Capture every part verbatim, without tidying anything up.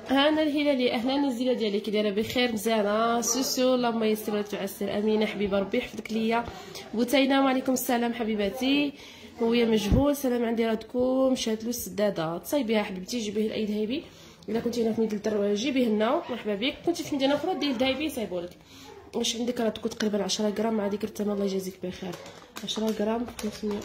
هانا الهلالي، اهلا الزينه ديالك، كي دايره بخير؟ مزيانه سوسو، اللهم يسر لك تعسر، امينه حبيبه ربي يحفظك ليا. بوتينه وعليكم السلام حبيباتي. هو مجهول سلام عندي راتكم، مشات له السداده تصايبيها حبيبتي، جيبيه الايد هايبي. الا كنتي هنا في ميدل الدروه جيبيه لنا مرحبا بك، كنتي في مدينه اخرى ديال دايبي يصايبوا لك. واش عندك راتكم تقريبا عشرة غرام مع ديك الثمن، الله يجازيك بخير. عشرة غرام خمسمية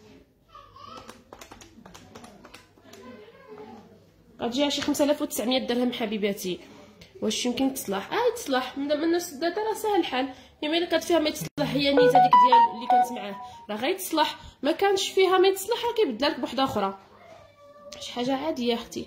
غتجي شي خمسة آلاف وتسعمية درهم حبيباتي. واش يمكن تصلح؟ اه تصلح من من السداده، راه ساهل الحال. يما الا كانت فيها ما يتصلح هي نيت هذيك ديال اللي كانت معاه راه غيتصلح، ما كانش فيها ما يتصلح راه كيبدل لك بوحده اخرى، شي حاجه عاديه اختي.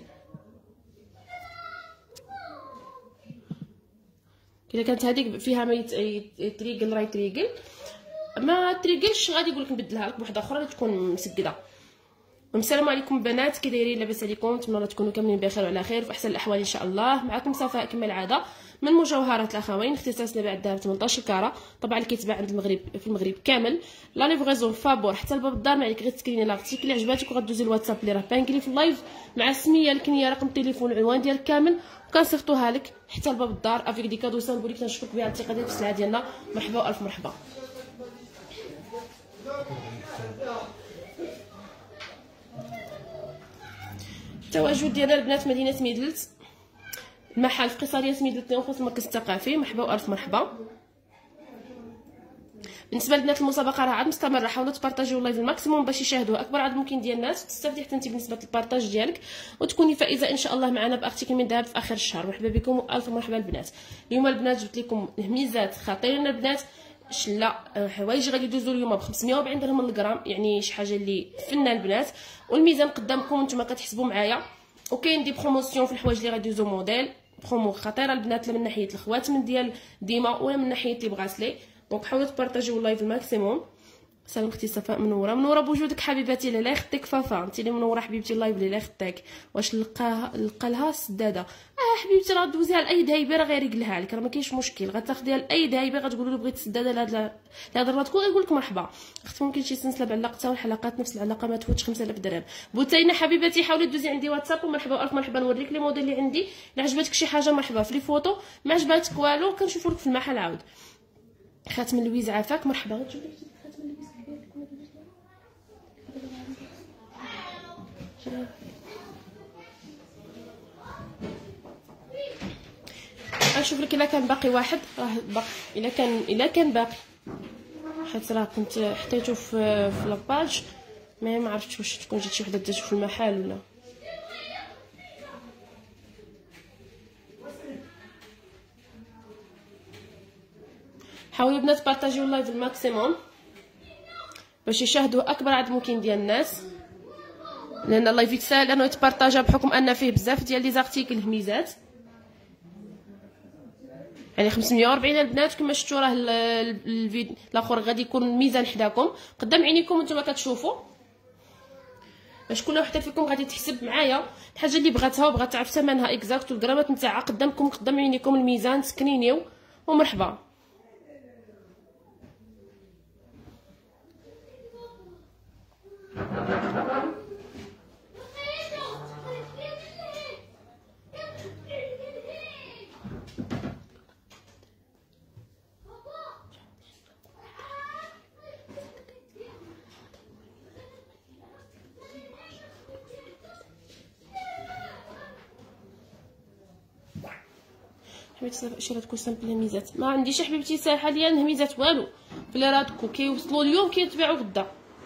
الا كانت هذيك فيها ما يتريقل راه يتريقل، ما تريقلش غادي يقول لك نبدلها لك بوحده اخرى اللي تكون مسكده. السلام عليكم بنات، كي دايرين؟ لاباس عليكم؟ نتمنى تكونوا كاملين بخير وعلى خير في احسن الاحوال ان شاء الله. معكم صفاء كما العاده من مجوهرات الاخوين، اختصاصنا بعد الدار ثمنطاش كاره، طبعا اللي كيتباع عند المغرب في المغرب كامل. لا ليفغيزون فابور حتى لباب الدار، ما عليك غير تسكريني لاغتيك اللي عجباتك وغدوزي الواتساب اللي راه باين لي في اللايف مع السميه الكنيه رقم التليفون العنوان ديالك كامل، وكنصيفطوها لك حتى لباب الدار افيك دي كادو سامبوليك. كنشكرك بها الثقه ديالك في السلعه ديالنا، مرحبا والف مرحبا. التواجد ديالنا البنات مدينه ميدلت، المحل في قصريه ميدلت نخص المركز الثقافي، مرحبا والف مرحبا. بالنسبه لبنات المسابقه راه عاد مستمره، حاولوا تبارطاجيو اللايف الماكسيموم باش يشاهدوه اكبر عدد ممكن ديال الناس، وتستافدي حتى انت بالنسبه للبارطاج ديالك، وتكوني فائزه ان شاء الله معنا بارتيكل من ذهب في اخر الشهر. مرحبا بكم والف مرحبا البنات. اليوم البنات جبت لكم هميزات خطيرين البنات، شلا حوايج غادي يدوزوا اليوم ب خمسمية وأربعين درهم للغرام، يعني شي حاجه اللي فنه البنات. والميزان قدامكم وانتم كتحسبوا معايا، وكاين دي بروموسيون في الحوايج اللي غادي يدوزوا موديل برومو خطيره البنات، لا من ناحيه الخواتم ديال ديما ولا من ناحيه لي بغاسلي. دونك حاولوا تبارطاجيو اللايف الماكسيموم. سلام اختي صفاء، منوره منوره بوجودك حبيباتي. لا لا يخطيك فافا، انت اللي منوره حبيبتي اللايف اللي لا يخطيك. واش لقاها لقى لها السداده؟ اه حبيبتي راه دوزيها لاي دايبه راه غير يقلها لك، راه ما كاينش مشكل، غتاخديها لاي دايبه غتقولوا له بغيت السداده لهاد لهاد الراتكو غيقول لك مرحبا. اختي ممكن شي سلسله بعلاقتها والحلقات نفس العلاقه ما تفوتش خمسة آلاف درهم. بوتينه حبيباتي حاولي دوزي عندي واتساب ومرحبا والف مرحبا، نوريك لي موديل اللي عندي. الا عجبتك شي حاجه مرحبا في لي فوتو، ما عجباتك والو كنشوفوا لك في المحل عاود. خاتم لويز عافاك مرحبا. غتشوفي خاتم لويز اشوف لك الا كان باقي واحد، راه باقي الا كان الا كان باقي، حيت راه كنت حطيته في في لاباج، ما ما عرفتش واش تكون جات شي وحده داتو في المحل ولا. حاولوا البنات بارطاجيو اللايف الماكسيموم باش يشاهدوه اكبر عدد ممكن ديال الناس، لان اللايف يتساهل انه يتبارطاجا بحكم ان فيه بزاف ديال لي زارتيكل هميزات. يعني خمسمية وأربعين البنات كما شفتوا، راه الفيديو الاخر غادي يكون الميزان حداكم قدام عينيكم وانتم كتشوفوا، باش كل وحده فيكم غادي تحسب معايا الحاجه اللي بغاتها وبغات تعرف ثمنها اكزاكت والغرامات نتاعها قدامكم قدام عينيكم الميزان، سكنينيو ومرحبا. حبيبتي شي تكون سامبل هميزات، ما عنديش حبيبتي ساهل حاليا هميزات والو، بلي راتكو كيوصلوا اليوم كيتباعوا غدا.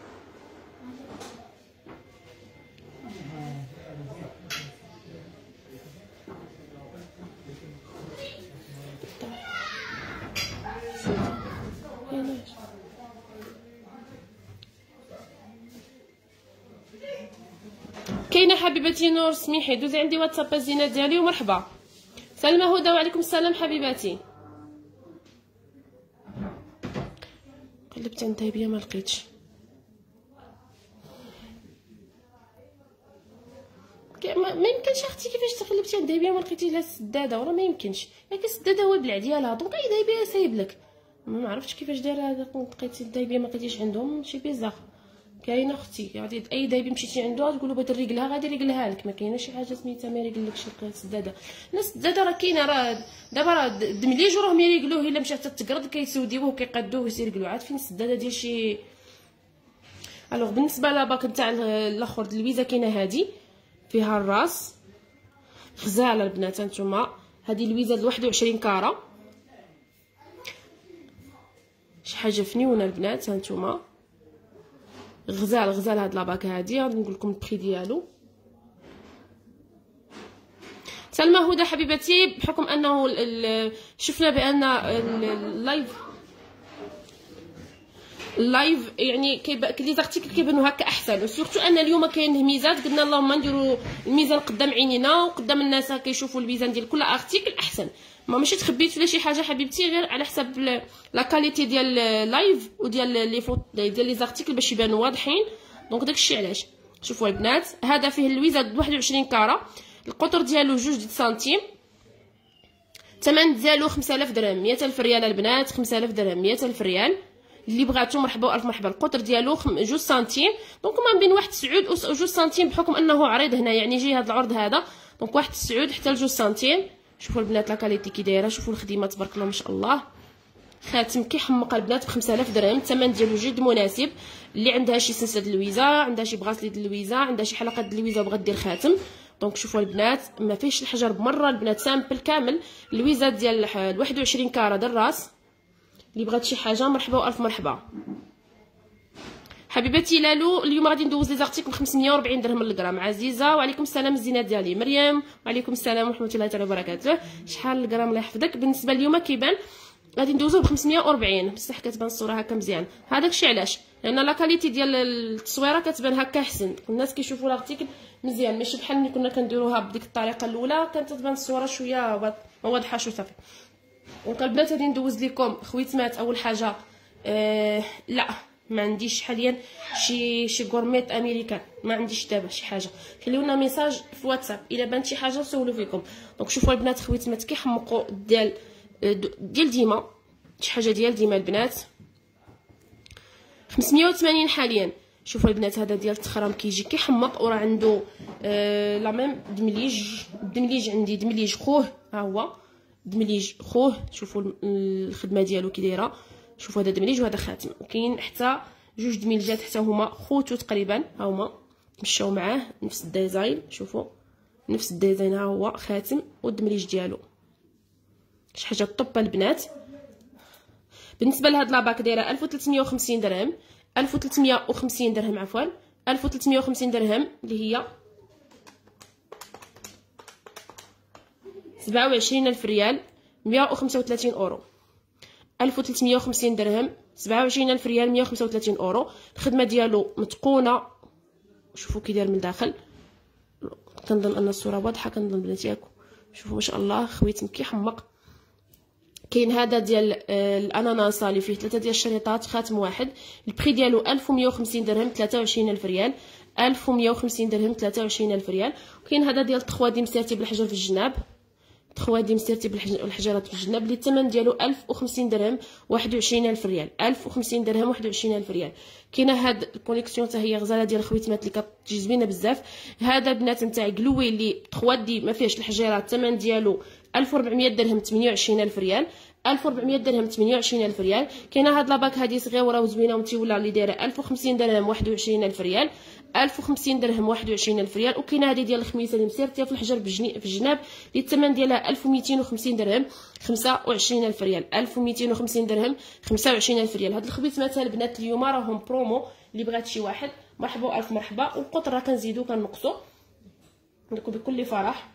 كاينه حبيبتي نور سميحي، دوزي عندي واتساب الزينه ديالي ومرحبا. سلمى هدى وعليكم السلام حبيباتي. قلبت عند دايبيه ما لقيتش، ما يمكنش اختي كيفاش تقلبتي عند دايبيه ما لقيتي لها السداده، وراه ما يمكنش، ياك السداده هو البلع ديالها، دونك اي دايبيه سايب لك. ما عرفتش كيفاش دايره هذا، لقيتي الدايبيه ما لقيتيش عندهم شي بيزار. كاينه اختي غادي اي دايبي مشيتي عنده تقول له بغيت نريقلها غادي يريقلها لك، ما كاينه شي حاجه سميتها ما يريقلكش السداده. الناس السداده راه كاينه، راه دابا راه دمليج راهم يريقلوه، الا مشات تتقرض كيسوديوه وكيقادوه ويريقلوه. عاد فين السداده ديال شي. الوغ بالنسبه لاباك نتاع الاخر د اللويزه كاينه هادي فيها الراس غزاله البنات. هانتوما هادي لويزه د واحد وعشرين كاره، شي حاجه فنيونه البنات. هانتوما غزال غزال هاد لاباك هادي، غادي نقول لكم البري ديالو. سلمى هدى حبيبتي، بحكم انه شفنا بان اللايف اللايف يعني كيبان لي زارتيكل كيبانوا هكا احسن، سورتو ان اليوم كاين ميزات، قلنا اللهم نديروا الميزان قدام عينينا وقدام الناس كيشوفوا الميزان ديال كل ارتيكل احسن. ما ماشي تخبيت ولا شي حاجه حبيبتي، غير على حسب لا كاليتي ديال اللايف وديال لي فوت ديال لي زارتيكل باش يبانوا واضحين. دونك داكشي علاش. شوفوا البنات هذا فيه اللويزه واحد وعشرين كاره، القطر ديالو جوج د سنتيم، الثمن ديالو خمسة آلاف درهم، مية ألف ريال البنات، خمسة آلاف درهم، مية ألف ريال. اللي بغاتو مرحبا والف مرحبا. القطر ديالو جوج سنتيم، دونك ما بين واحد تسعود و جوج سنتيم بحكم انه عريض هنا، يعني جاي هذا العرض هذا، دونك واحد تسعود حتى لجوج سنتيم. شوفوا البنات لا كاليتي كي دايره، شوفوا الخدمه تبارك الله ما شاء الله. خاتم كيحمق البنات ب خمسة آلاف درهم، الثمن ديالو جد مناسب. اللي عندها شي سلسله د اللويزه، عندها شي بغاسلي د اللويزه، عندها شي حلقه د اللويزه وبغات دير خاتم، دونك شوفوا البنات ما فيهش الحجر بمره البنات، سامبل كامل. اللويزه ديال واحد وعشرين كاره د الراس، اللي بغات شي حاجه مرحبا والف مرحبا. حبيبتي لالو اليوم غادي ندوز لي زارتيكل ب خمسمية وربعين درهم للغرام. عزيزه وعليكم السلام الزينات ديالي. مريم وعليكم السلام ورحمه الله تعالى وبركاته. شحال الغرام الله يحفظك. بالنسبه اليوم كيبان غادي ندوزو ب خمسمية وربعين، بصح كتبان الصوره هكا مزيان. هذاك الشيء علاش؟ لان لا كاليتي ديال التصويره كتبان هكا احسن، الناس كيشوفوا لارتيكل مزيان، ماشي بحال ملي كنا كنديروها بديك الطريقه الاولى كانت تبان الصوره شويه واضحه شو صافي. دونك البنات غادي ندوز لكم خويتمات. اول حاجه آه لا ما عنديش حاليا شي شي غورميت امريكان، ما عنديش دابا شي حاجه. خليونا ميساج في واتساب الا بانت شي حاجه سولوا فيكم. دونك شوفوا البنات خويتمات كيحمقوا ديال ديال ديما، شي حاجه ديال ديما البنات. خمسمية وثمانين حاليا. شوفوا البنات هذا ديال التخرام كيجي كيحمق، وراه عنده آه لا ميم دمليج. دمليج عندي دمليج خوه، ها هو دمليج خوه. شوفوا الخدمه ديالو كي دايره، شوفوا هذا دمليج وهذا خاتم. كاين حتى جوج دميلجات حتى هما خوتو تقريبا، ها هما مشاو معاه نفس الديزاين. شوفوا نفس الديزاين، ها هو خاتم والدمليج ديالو، شي حاجه طوب البنات. بالنسبه لهاد لاباك دايره ألف وثلاثمية وخمسين درهم، ألف وثلاثمية وخمسين درهم عفوا، ألف وثلاثمية وخمسين درهم اللي هي سبعة وعشرين ألف ريال، مية وخمسة وثلاثين اورو. ألف وثلاثمية وخمسين درهم، سبعة وعشرين ألف ريال، مية وخمسة وثلاثين اورو. الخدمه ديالو متقونه، شوفوا كي داير من الداخل. كنظن ان الصوره واضحه، كنظن بناتي ياكو. شوفوا ما شاء الله خويتم كيحمق. كاين هذا ديال الاناناسه اللي فيه ثلاثه ديال الشريطات، خاتم واحد. البري ديالو ألف ومية وخمسين درهم، ثلاثة وعشرين ألف ريال، ألف ومية وخمسين درهم، ثلاثة وعشرين ألف ريال. وكاين هذا ديال التخوادي مسيرتي بالحجر في الجناب، تخوادي مسيرتي بالحجرات في الجناب اللي الثمن ديالو ألف وخمسين درهم، واحد وعشرين ألف ريال، ألف وخمسين درهم، واحد وعشرين ألف ريال. كاينه هاد الكوليكسيون حتى هي غزاله ديال خويتمات اللي كتجي زوينه بزاف. هذا البنات نتاعي قلوي اللي تخوادي ما فيهش الحجيرات، الثمن ديالو ألف وأربعمية درهم، ثمانية وعشرين ألف ريال، ألف وأربعمية درهم، ثمانية وعشرين ألف ريال. كاينه هاد لاباك هادي صغيره وزوينه ومتيوله اللي دايره ألف وخمسين درهم، واحد وعشرين ألف ريال، ألف وخمسين درهم، واحد وعشرين ألف ريال. وكاينه هذه ديال الخميسه اللي مسيرتيها في الحجر في الجناب اللي الثمن ديالها ألف ومئتين وخمسين درهم، خمسة وعشرين ألف ريال، ألف ومئتين وخمسين درهم، خمسة وعشرين ألف ريال. هاد الخبيث مثلا البنات اليوم راهم برومو، اللي بغات شي واحد مرحبا الف مرحبا. والقطر راه كنزيدو كنقصو لكم بكل فرح.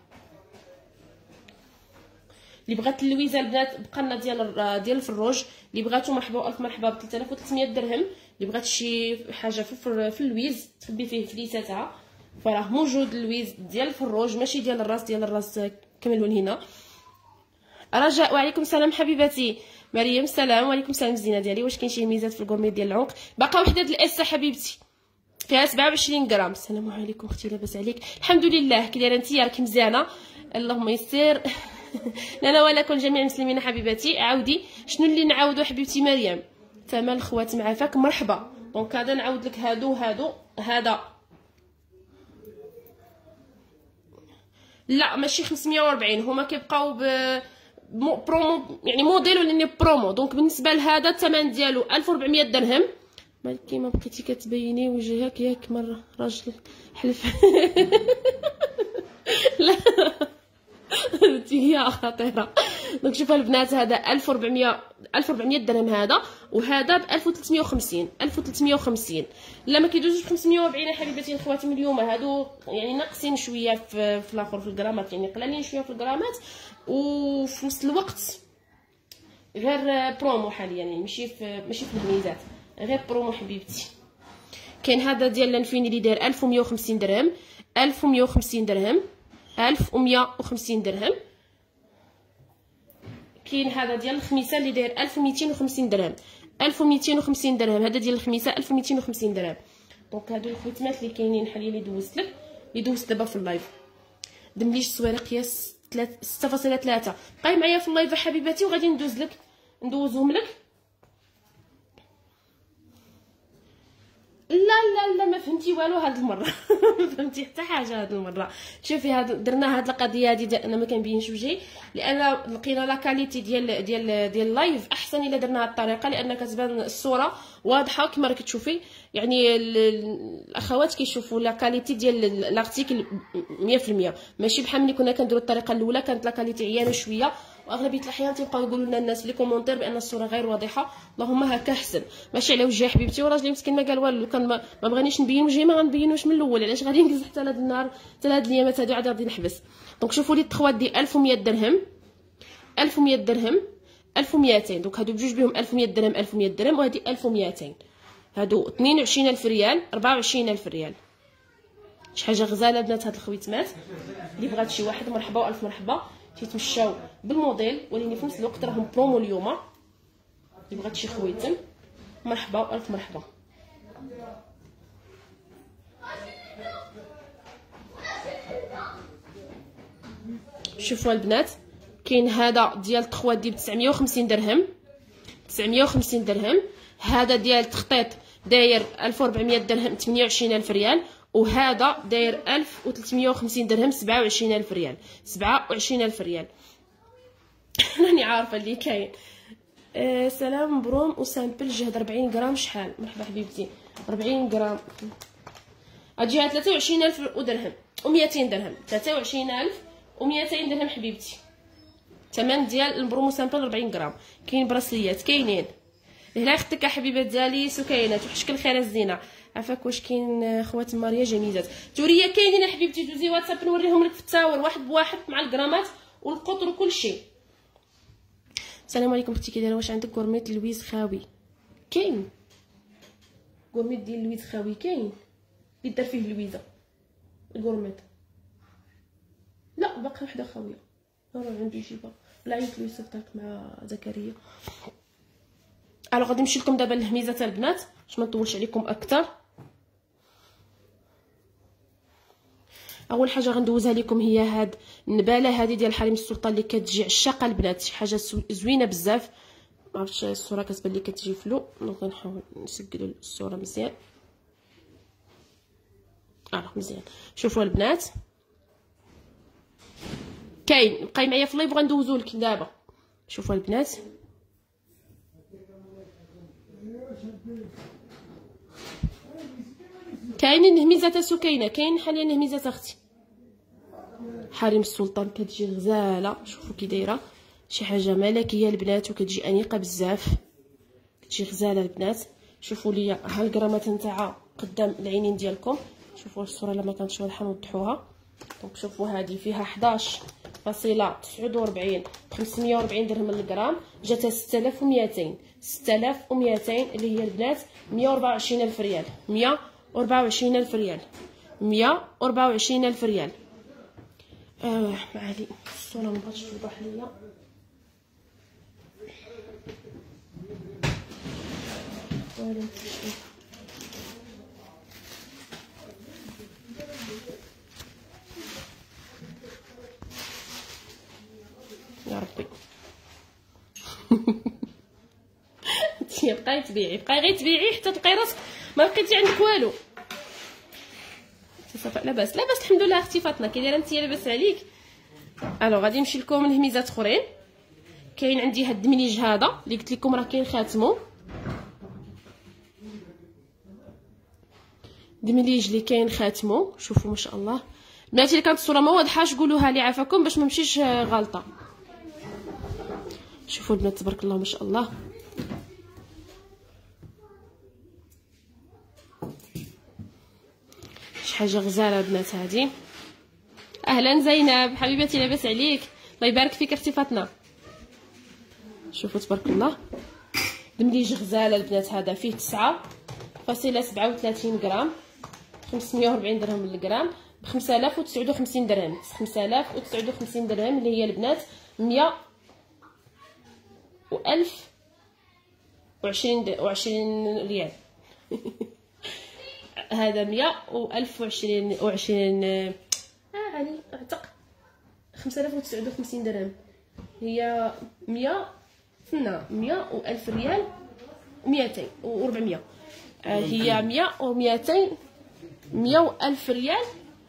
اللي بغات اللويزه البنات بقى لنا ديال ديال الفروج، اللي بغاتو مرحبا الف مرحبا ب ثلاثة آلاف وثلاثمية درهم. اللي بغات شي حاجه في في اللويز تخبي فيه فليساتها، فراه موجود اللويز ديال الفروج ماشي ديال الراس. ديال الراس كملوا هنا. رجاء وعليكم السلام حبيبتي مريم. السلام وعليكم السلام الزينه ديالي. واش كاين شي ميزات في الكورميت ديال العنق؟ باقا وحده ديال الاس حبيبتي فيها سبعة وعشرين غرام. السلام عليكم اختي لاباس عليك؟ الحمد لله. كي دايره انت؟ راكي مزيانه اللهم يسر. لا ولكم جميع المسلمين حبيباتي. عاودي شنو اللي نعاودو حبيبتي مريم؟ تمام الخوات معافاك مرحبا دونك هذا نعاود لك هادو هادو هذا لا ماشي خمسمية وربعين، هما كيبقاو ب برومو يعني موديل ولاني برومو. دونك بالنسبه لهذا الثمن ديالو ألف وربعمية درهم. مالكي ما بقيتي كتبيني وجهك ياك مره راجل حلف لا هي خطيره. دونك شوفوا البنات هذا ألف وربعمية ألف وربعمية درهم هذا، وهذا ب ألف وثلاثمية وخمسين ألف وثلاثمية وخمسين. لا ما كيدوزوش ب خمسمية وأربعين حبيباتي الخواتم اليوم، هادو يعني ناقصين شويه في في الاخر في الجرامات، يعني قلالين شويه في الجرامات وفي نفس الوقت غير برومو حاليا، يعني ماشي في ماشي في الهميزات، غير برومو حبيبتي. كاين هذا ديال لانفيني اللي داير ألف ومية وخمسين درهم ألف ومية وخمسين درهم ألف ومية وخمسين درهم. كاين هذا ديال الخميسه اللي داير ألف وميتين وخمسين درهم ألف وميتين وخمسين درهم. هذا ديال الخميسه ألف وميتين وخمسين درهم. دونك هادو الخويتمات اللي كاينين حاليا اللي دوزت لك اللي دوزت دابا في اللايف. دمليش الصويره قياس ستة فاصلة ثلاثة. بقاي معايا في اللايف حبيباتي وغادي ندوز لك ندوزهم لك. لا لا لا ما فهمتي والو هاد المره ما فهمتي حتى حاجه هاد المره. شوفي هاد درنا هاد القضيه هادي انا ما كنبينش وجهي لان لقينا لا كاليتي ديال ديال ديال اللايف احسن الا درنا هاد الطريقه، لان كتبان الصوره واضحه كما راك تشوفي. يعني الاخوات كيشوفوا لا كاليتي ديال الارتيكل مية في المية، ماشي بحال ملي كنا كنديروا الطريقه الاولى كانت لا كاليتي عيانه شويه، واغلبيه الاحيان تيبقاو يقولوا لنا الناس في لي كومونتير بان الصوره غير واضحه. اللهم هكا احسن، ماشي على وجهي حبيبتي. وراجلي مسكين ما قال والو، كان ما, ما بغانيش نبين وجهي ما غنبينوش من الاول، علاش غادي نجلس حتى لهاد النهار حتى لهاد الايامات هادو عاد غادي نحبس. دونك شوفوا لي التخوات دي ألف ومية درهم ألف ومية درهم ألف وميتين. دونك هادو بجوج بهم ألف ومية درهم ألف ومية درهم، وهادي ألف وميتين. هادو اثنين وعشرين ألف ريال أربعة وعشرين ألف ريال. شي حاجه غزاله بنات هاد الخويتمات. اللي بغات شي واحد مرحبا والف مرحبا، تيتمشاو بالموديل ولكن في نفس الوقت راهم برومو اليوم. اللي بغات شي خويتم مرحبا والف مرحبا. شوفوا البنات كاين هذا ديال التخوات دي ب تسعمية وخمسين درهم تسعمية وخمسين درهم. هذا ديال التخطيط داير ألف وربعمية درهم ثمانية وعشرين ألف ريال، وهذا داير ألف وثلاثمية وخمسين درهم سبعة وعشرين ألف ريال سبعة وعشرين ألف ريال. راني عارفه اللي كاين. أه سلام بروم وسامبل جهد أربعين غرام شحال؟ مرحبا حبيبتي. أربعين غرام اجيها ثلاثة وعشرين ألف درهم وميتين درهم ثلاثة وعشرين ألف وميتين درهم حبيبتي. ثمن ديال البرومو سامبل أربعين غرام. كاين براسليات كاينين لهلا اختك حبيبات ديالي سكينات وحشك الخير الزينه. عافاك واش كاين خوات ماريا جميزات توريه كاينين حبيبتي؟ دوزي واتساب نوريهم لك في التصاور واحد بواحد مع الغرامات والقطر وكل شيء. السلام عليكم اختي كي دايره؟ واش عندك كورميت لويز خاوي؟ كاين كورميت ديال لويز خاوي كاين اللي دار فيه لويزه الكورميت. لا باقي وحده خاويه راه عندي جيبه لا عيط لي صفتك مع زكريا. الو غادي نمشي لكم دابا للهميزات البنات باش ما نطولش عليكم اكثر. اول حاجه غندوزها لكم هي هاد النباله هذه ديال حريم السلطان اللي كتجي عشاقه البنات، شي حاجه زوينه بزاف. ما عرفتش الصوره كتبان لي كتجي فلو، دونك نحاول نسجلوا الصوره مزيان. اه مزيان. شوفوا البنات كاين بقاي معايا في اللايف وغندوزو لك دابا. شوفوا البنات كاينين هميزات سكينه، كاين حاليا هميزات اختي حريم السلطان كتجي غزاله. شوفوا كي دايره شي حاجه ملكيه البنات وكتجي انيقه بزاف، كتجي غزاله البنات. شوفوا ليا ها الكرامات نتاعها قدام العينين ديالكم. شوفوا الصوره لما كانتش واضحه نوضحوها. دونك شوفوا هذه فيها حداش فاصلة تسعة وأربعين بخمسمية وأربعين درهم للغرام، جاتها ستة آلاف وميتين ستة آلاف وميتين اللي هي البنات مية وأربعة وعشرين ألف ريال مية وأربعة وعشرين ألف ريال مية وأربعة وعشرين ألف ريال. اه معالي الصوره مبغاتش توضح ليا. والو يا ربي انتي بقاي تبيعي بقاي غير تبيعي حتى تلقاي راسك ما لقيتي عندك والو. صافا لاباس لاباس الحمد لله اختي فاطمه. كي دايره انت لاباس عليك؟ الو غادي نمشي لكم الهميزات اخرين. كاين عندي هاد الدمليج هذا اللي قلت لكم راه كاين خاتمو، دمليج اللي كاين خاتمو. شوفوا ما شاء الله بناتي، اللي كانت الصوره ما واضحاش قولوها لي عافاكم باش ما نمشيش غلطه. شوفوا البنات تبارك الله ما شاء الله. شي حاجه غزاله البنات هذه. اهلا زينب حبيبتي لاباس عليك؟ الله يبارك فيك اختي فاطمه. شوفوا تبارك الله دمليج غزاله البنات. هذا فيه تسعة فاصلة سبعة وثلاثين غرام، خمسمية وأربعين درهم للغرام، ب خمسة آلاف وتسعة وخمسين درهم. خمسة آلاف وتسعة وخمسين درهم اللي هي البنات مية وألف وعشرين وعشرين ريال. هذا مية وألف وعشرين وعشرين اه علي اعتق خمسة آلاف وتسعة وخمسين درهم. هي مية فنا مية وألف ريال وميتين وربعمية. هي مية وميتين مية وألف ريال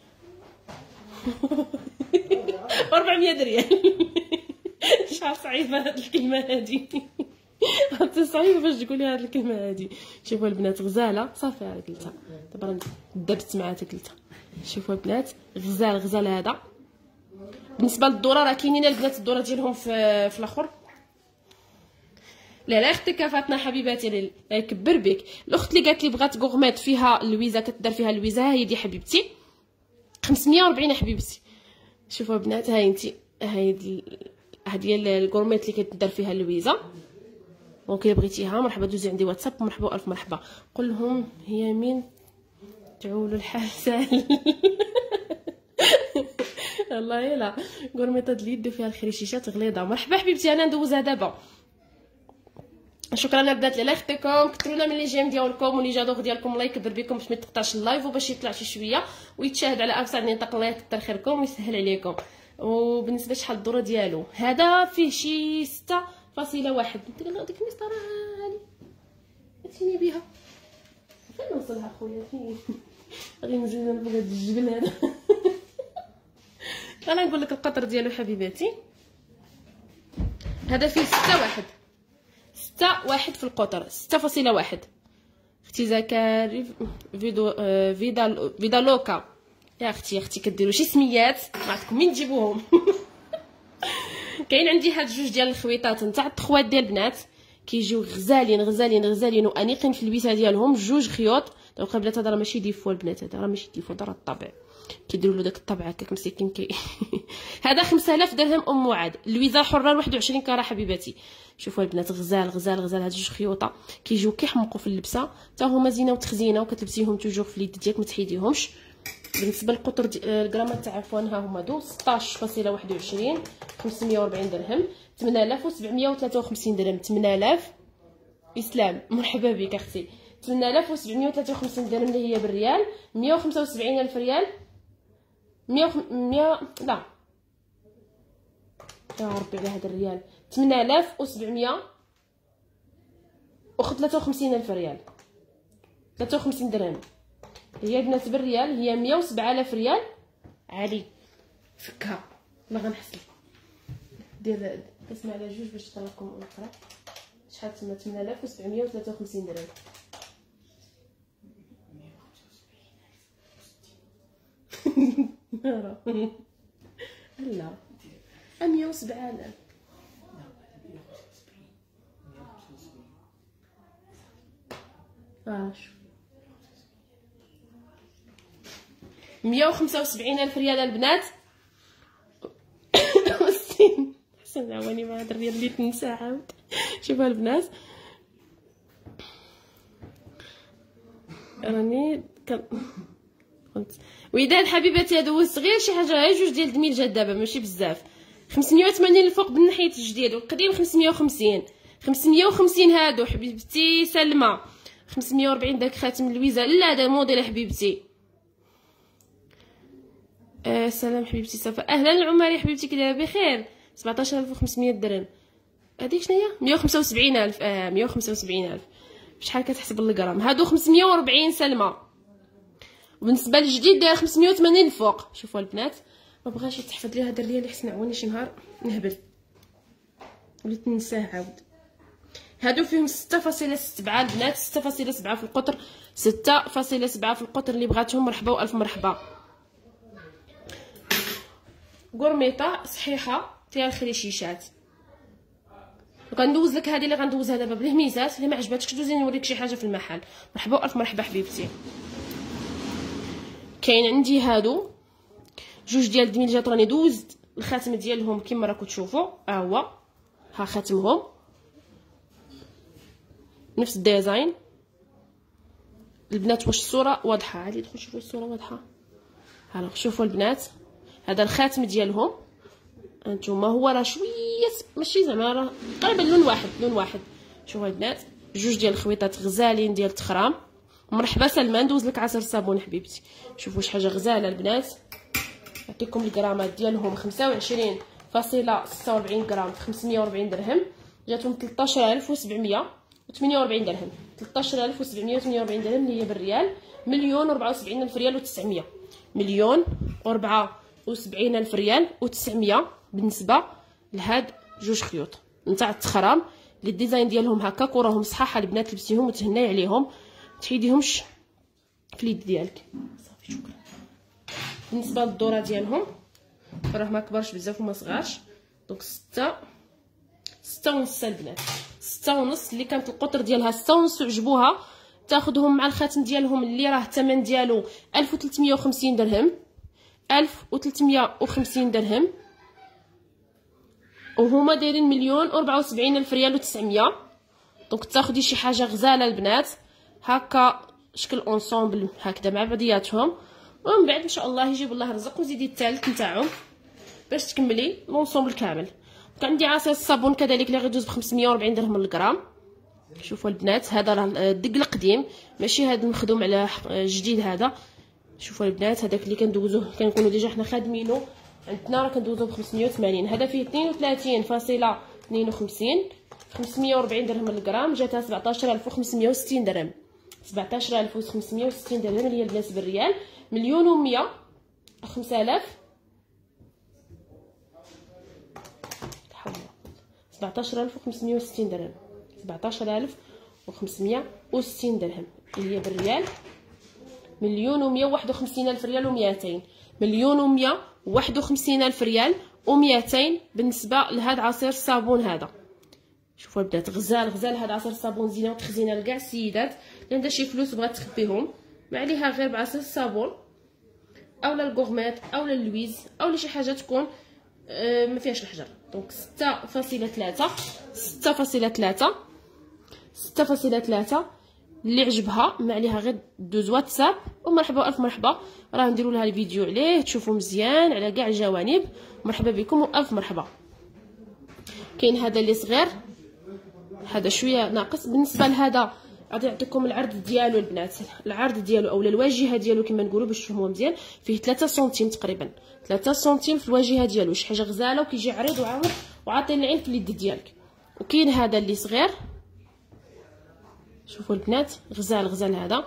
وربعمية ريال. شحال صعيبه هاد الكلمه هادي. هادي صعيبه باش تقولي هاد الكلمه هادي. شوفوا البنات غزاله صافي راه قلتها دابا درت معها قلتها. شوفوا البنات غزال غزال هذا. بالنسبه للدوره راه كاينين البنات الدوره ديالهم في في الاخر. لا لا اختي كفاتنا حبيباتي لا يكبر بك. الاخت اللي قالت لي بغات غورميط فيها اللويزه كتدار فيها اللويزه هي دي حبيبتي خمسمية وأربعين حبيبتي. شوفوا البنات هاي انتي هاي هادي الغورميط اللي كتدار فيها اللويزه. دونك الا بغيتيها مرحبا دوزي عندي واتساب. مرحبا الف مرحبا. قول لهم هي مين تعولوا الحال ساهل. والله لا غورميط هاد اليد فيها الخريشيشات غليظه. مرحبا حبيبتي انا ندوزها دابا. شكرا البنات لاله اختكم. كثرونا من لي جيم ديالكم ولي جادوغ ديالكم. الله يكبر بكم باش ما تقطعش اللايف وباش يطلع شي شويه ويتشاهد على اوسع نطاق. الله يكثر خيركم ويسهل عليكم. وبالنسبه شحال الدوره ديالو هذا فيه شي ستة فاصلة واحد. ديك المسطره هاني عرفتيني بها فين نوصلها خويا فين غير نزيد فوق هذا الجبل هذا. انا نقول لك القطر ديالو حبيباتي. هذا فيه ستة واحد ستة واحد في القطر ستة فاصلة واحد. اختي زكاري فيدو فيدا فيدا لوكا يا اختي يا اختي كديروا شي سميات ما عرفتكم منين تجيبوهم. كاين عندي هاد جوج ديال الخويطات نتاع التخوات ديال البنات كيجيو غزالين غزالين غزالين وانيقين في البيسه ديالهم. جوج خيوط دونك البنات هذا راه ماشي ديفو البنات هذا راه ماشي ديفو هذا راه الطبع كيديروا له داك الطبع هكاك مسكين كي. هذا خمسة آلاف درهم ام معاد. اللويزه حره واحد وعشرين كاره حبيباتي. شوفوا البنات غزال غزال غزال. هاد جوج خيوطه كيجيو كيحمقوا في اللبسه حتى هما زينه وتخزينه وكتلبسيهم توجور في اليد ديالك ما تحيديهمش. بالنسبه للقطر الغرامات تاع عفوا ها هما دو ستطاش فاصلة واحد وعشرين خمسمية وأربعين درهم ثمانية آلاف وسبعمية وثلاثة وخمسين درهم. ثمانية آلاف اسلام مرحبا بك اختي. ثمانية آلاف وسبعمية وثلاثة وخمسين درهم اللي هي بالريال مية وخمسة وسبعين ألف ريال مية وخ... مية لا يا ربي على هذا الريال ثمانية آلاف وسبعمية وثلاثة وخمسين ألف ريال ثلاثة وخمسين درهم. هي بنات بالريال هي مية وسبعة آلاف ريال. علي فكها ما غنحسب دير قسم على جوج باش تراكم ونقرا شحال تما ثمانية آلاف وسبعمية وثلاثة وخمسين درهم. لا مية وسبعة آلاف اه شوف مية وخمسة وسبعين ألف ريال البنات. وستين حسن عواني مع هاد الريال اللي تنسى عاود. شوفوا البنات راني كنت وداد حبيباتي هادو هو صغير شي حاجه غير جوج ديال الدميل جات دابا ماشي بزاف. خمسمية وثمانين الفوق من ناحيه الجديد والقديم خمسمية وخمسين خمسمية وخمسين هادو حبيبتي سلمى. خمسمية وأربعين داك خاتم لويزا لا هذا الموديل حبيبتي. آه سلام حبيبتي صفا اهلا العماري حبيبتي كي دايره بخير. سبعطاش ألف وخمسمية درهم هذيك شناهي مية وخمسة وسبعين ألف. اه مية وخمسة وسبعين ألف شحال كتحسب الغرام. هادو خمسمية وربعين سلمى، وبالنسبه للجديد داير خمسمية وثمانين الفوق. شوفوا البنات، ما بغاش يتحفظ لي هذا الريال اللي حسن عوني شي نهار نهبل وليت ننساه عاود. هادو فيهم ستة فاصلة سبعة البنات، ستة فاصلة سبعة في القطر، ستة فاصلة سبعة في القطر. اللي بغاتهم مرحبا والف مرحبا. غورميطه صحيحه فيها الخريشيشات. وغندوز لك هذه اللي غندوزها دابا بالهميزات. اللي ما عجباتكش دوزي نوريك شي حاجه في المحل. مرحبا والف مرحبا حبيبتي. كاين عندي هادو جوج ديال دميلجات، راني دوزت الخاتم ديالهم كما راكم تشوفوا. ها هو، ها خاتمهم نفس الديزاين. البنات واش الصوره واضحه؟ عادي دخلوا شوفوا الصوره واضحه. ها شوفوا البنات، هذا الخاتم ديالهم انتما. هو راه شويه ماشي زعما راه تقريبا لون واحد، لون واحد. شوفوا البنات، جوج ديال الخويطات غزالين ديال التخرام. مرحبا سلمى، ندوز لك عصير الصابون حبيبتي. شوفوا شي حاجه غزاله البنات. نعطيكم الغرامات ديالهم خمسة وعشرين فاصلة ستة وأربعين غرام في خمسمية وأربعين درهم. جاتهم ثلاطاش ألف وسبعمية وثمانية وأربعين درهم. ثلاطاش ألف وسبعمية وثمانية وأربعين درهم اللي هي بالريال مليون وربعة وسبعين ألف ريال وتسعمية. مليون وربعة وسبعين ألف ريال وتسعمية بالنسبه لهاد جوج خيوط نتاع التخرام اللي الديزاين ديالهم هكاك. وراهم صحاحه البنات، لبسيهم وتهناي عليهم، تحيديهمش في اليد ديالك صافي. شكرا. بالنسبه للدوره ديالهم راه ما كبرش بزاف وما صغارش. دونك ستة ستة ونص البنات، ستة ونص اللي كانت القطر ديالها ستة ونص وعجبوها تاخذهم مع الخاتم ديالهم اللي راه الثمن ديالو ألف وثلاثمية وخمسين درهم. ألف وثلاثمية وخمسين درهم، وهما دايرين مليون وربعة وسبعين ألف ريال وتسعمية. دونك تاخدي شي حاجه غزاله البنات هكا شكل اونصومبل هكذا مع بعضياتهم. ومن بعد ان شاء الله يجيب الله رزق وزيدي الثالث نتاعهم باش تكملي لونصومبل كامل. كان عندي عصير الصابون كذلك اللي غيدوز ب خمسمية وأربعين درهم للغرام. شوفوا البنات، هذا راه الدق القديم ماشي هذا المخدوم على جديد. هذا شوفوا البنات، هذاك اللي كندوزوه كنكونوا ديجا حنا خادمينه عندنا راه كندوزوه ب خمسمية وثمانين. هذا فيه اثنين وثلاثين فاصلة اثنين وخمسين خمسمية وأربعين درهم للغرام. جاتها سبعطاش ألف وخمسمية وستين درهم. سبعطاش ألف وخمسمية وستين درهم اللي هي البنات بالريال مليون ومية خمسة آلاف. سبعطاش ألف وخمسمية وستين درهم. سبعطاش ألف وخمسمية وستين درهم اللي هي بالريال مليون ومية وواحد وخمسين ألف ريال ومئتين. مليون ومية وواحد وخمسين ألف ريال ومئتين بالنسبه لهاد عصير الصابون هذا. شوفوا البنات، غزال غزال هاد عصير الصابون. زينه وتخزينه لكاع السيدات اللي عندها شي فلوس بغات تخبيهم، ما عليها غير بعصير الصابون اولا الكورميت اولا اللويز اولا شي حاجه تكون آه ما فيهاش الحجر. دونك ستة فاصلة ثلاثة ستة فاصلة ثلاثة ستة فاصلة ثلاثة. اللي عجبها ما عليها غير دوز واتساب ومرحبا والف مرحبا. راه نديروا لها الفيديو عليه تشوفوا مزيان على كاع الجوانب. مرحبا بكم والف مرحبا. كاين هذا اللي صغير، هذا شويه ناقص. بالنسبه لهذا غادي نعطيكم العرض ديالو البنات. العرض ديالو اولا الواجهه ديالو كما نقولوا باش تفهموه مزيان، فيه ثلاثة سنتيم تقريبا، ثلاثة سنتيم في الواجهه ديالو. شي حاجه غزاله وكيجي عريض وعامر وعاطي العين في اليد ديالك. وكاين هذا اللي صغير، شوفوا البنات غزال غزال هذا.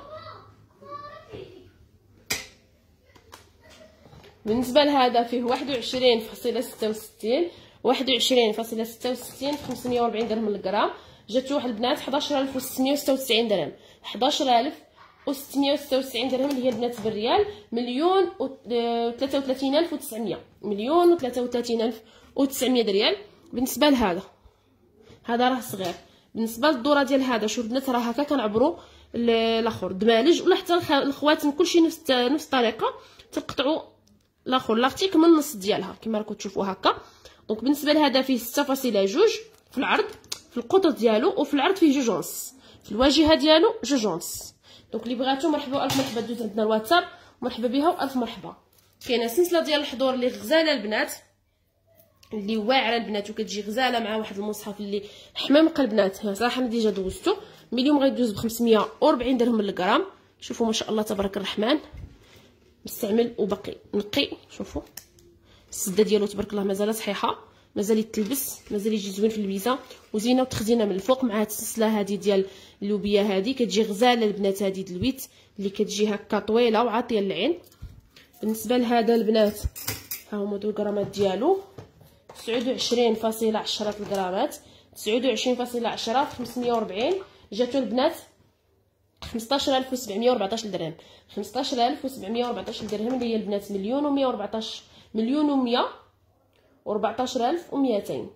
بالنسبه لهذا فيه واحد وعشرين فاصلة ستة وستين واحد وعشرين فاصلة ستة وستين في خمسمية وأربعين درهم للغرام. جاتو واحد البنات حداش ألف وستمية وستة وتسعين درهم. حداش ألف وستمية وستة وتسعين درهم اللي هي البنات بالريال مليون وثلاثة وثلاثين ألف وتسعمية. مليون وثلاثة وثلاثين ألف وتسعمية ريال. بالنسبه لهذا، هذا راه صغير. بالنسبه للدوره ديال هذا شوف البنات راه هكا كنعبروا الاخر دمالج ولا حتى الخواتم كلشي نفس نفس الطريقه. تقطعوا الاخر لاختيك من النص ديالها كما راكم تشوفوا هكا. دونك بالنسبه لهذا فيه ستة فاصلة جوج في العرض، في القطر ديالو، وفي العرض فيه جوج ونص، في الواجهه ديالو جوج ونص. دونك اللي بغاتو مرحبا والف مرحبا دوز عندنا الواتساب مرحبا بها والف مرحبا. كاينه سلسله ديال الحضور اللي غزاله البنات، اللي واعره البنات وكتجي غزاله مع واحد المصحف اللي حمام قلبنات. صراحه انا ديجا دوزته. اليوم غيدوز ب خمسمية وأربعين درهم للغرام. شوفوا ما شاء الله تبارك الرحمن، مستعمل وباقي نقي. شوفوا السده ديالو تبارك الله مازال صحيحه. مازال يتلبس، مازال يجي زوين في اللبسه وزينه وتخزينه من الفوق مع هاد السلسله هذه ديال اللوبيه. هذه كتجي غزاله البنات، هذه دلويت اللي كتجي هكا طويله وعاطيه للعين. بالنسبه لهذا البنات ها هما دو الغرامات ديالو تسعة وعشرين فاصلة عشرة الغرامات، تسعة وعشرين فاصلة عشرة خمسمية وأربعين. جاتو البنات خمسطاش ألف وسبعمية وأربعطاش درهم، خمسطاش ألف وسبعمية وأربعطاش درهم اللي هي البنات مليون ومية وأربعطاش مليون ومية وأربعطاش ألف وميتين.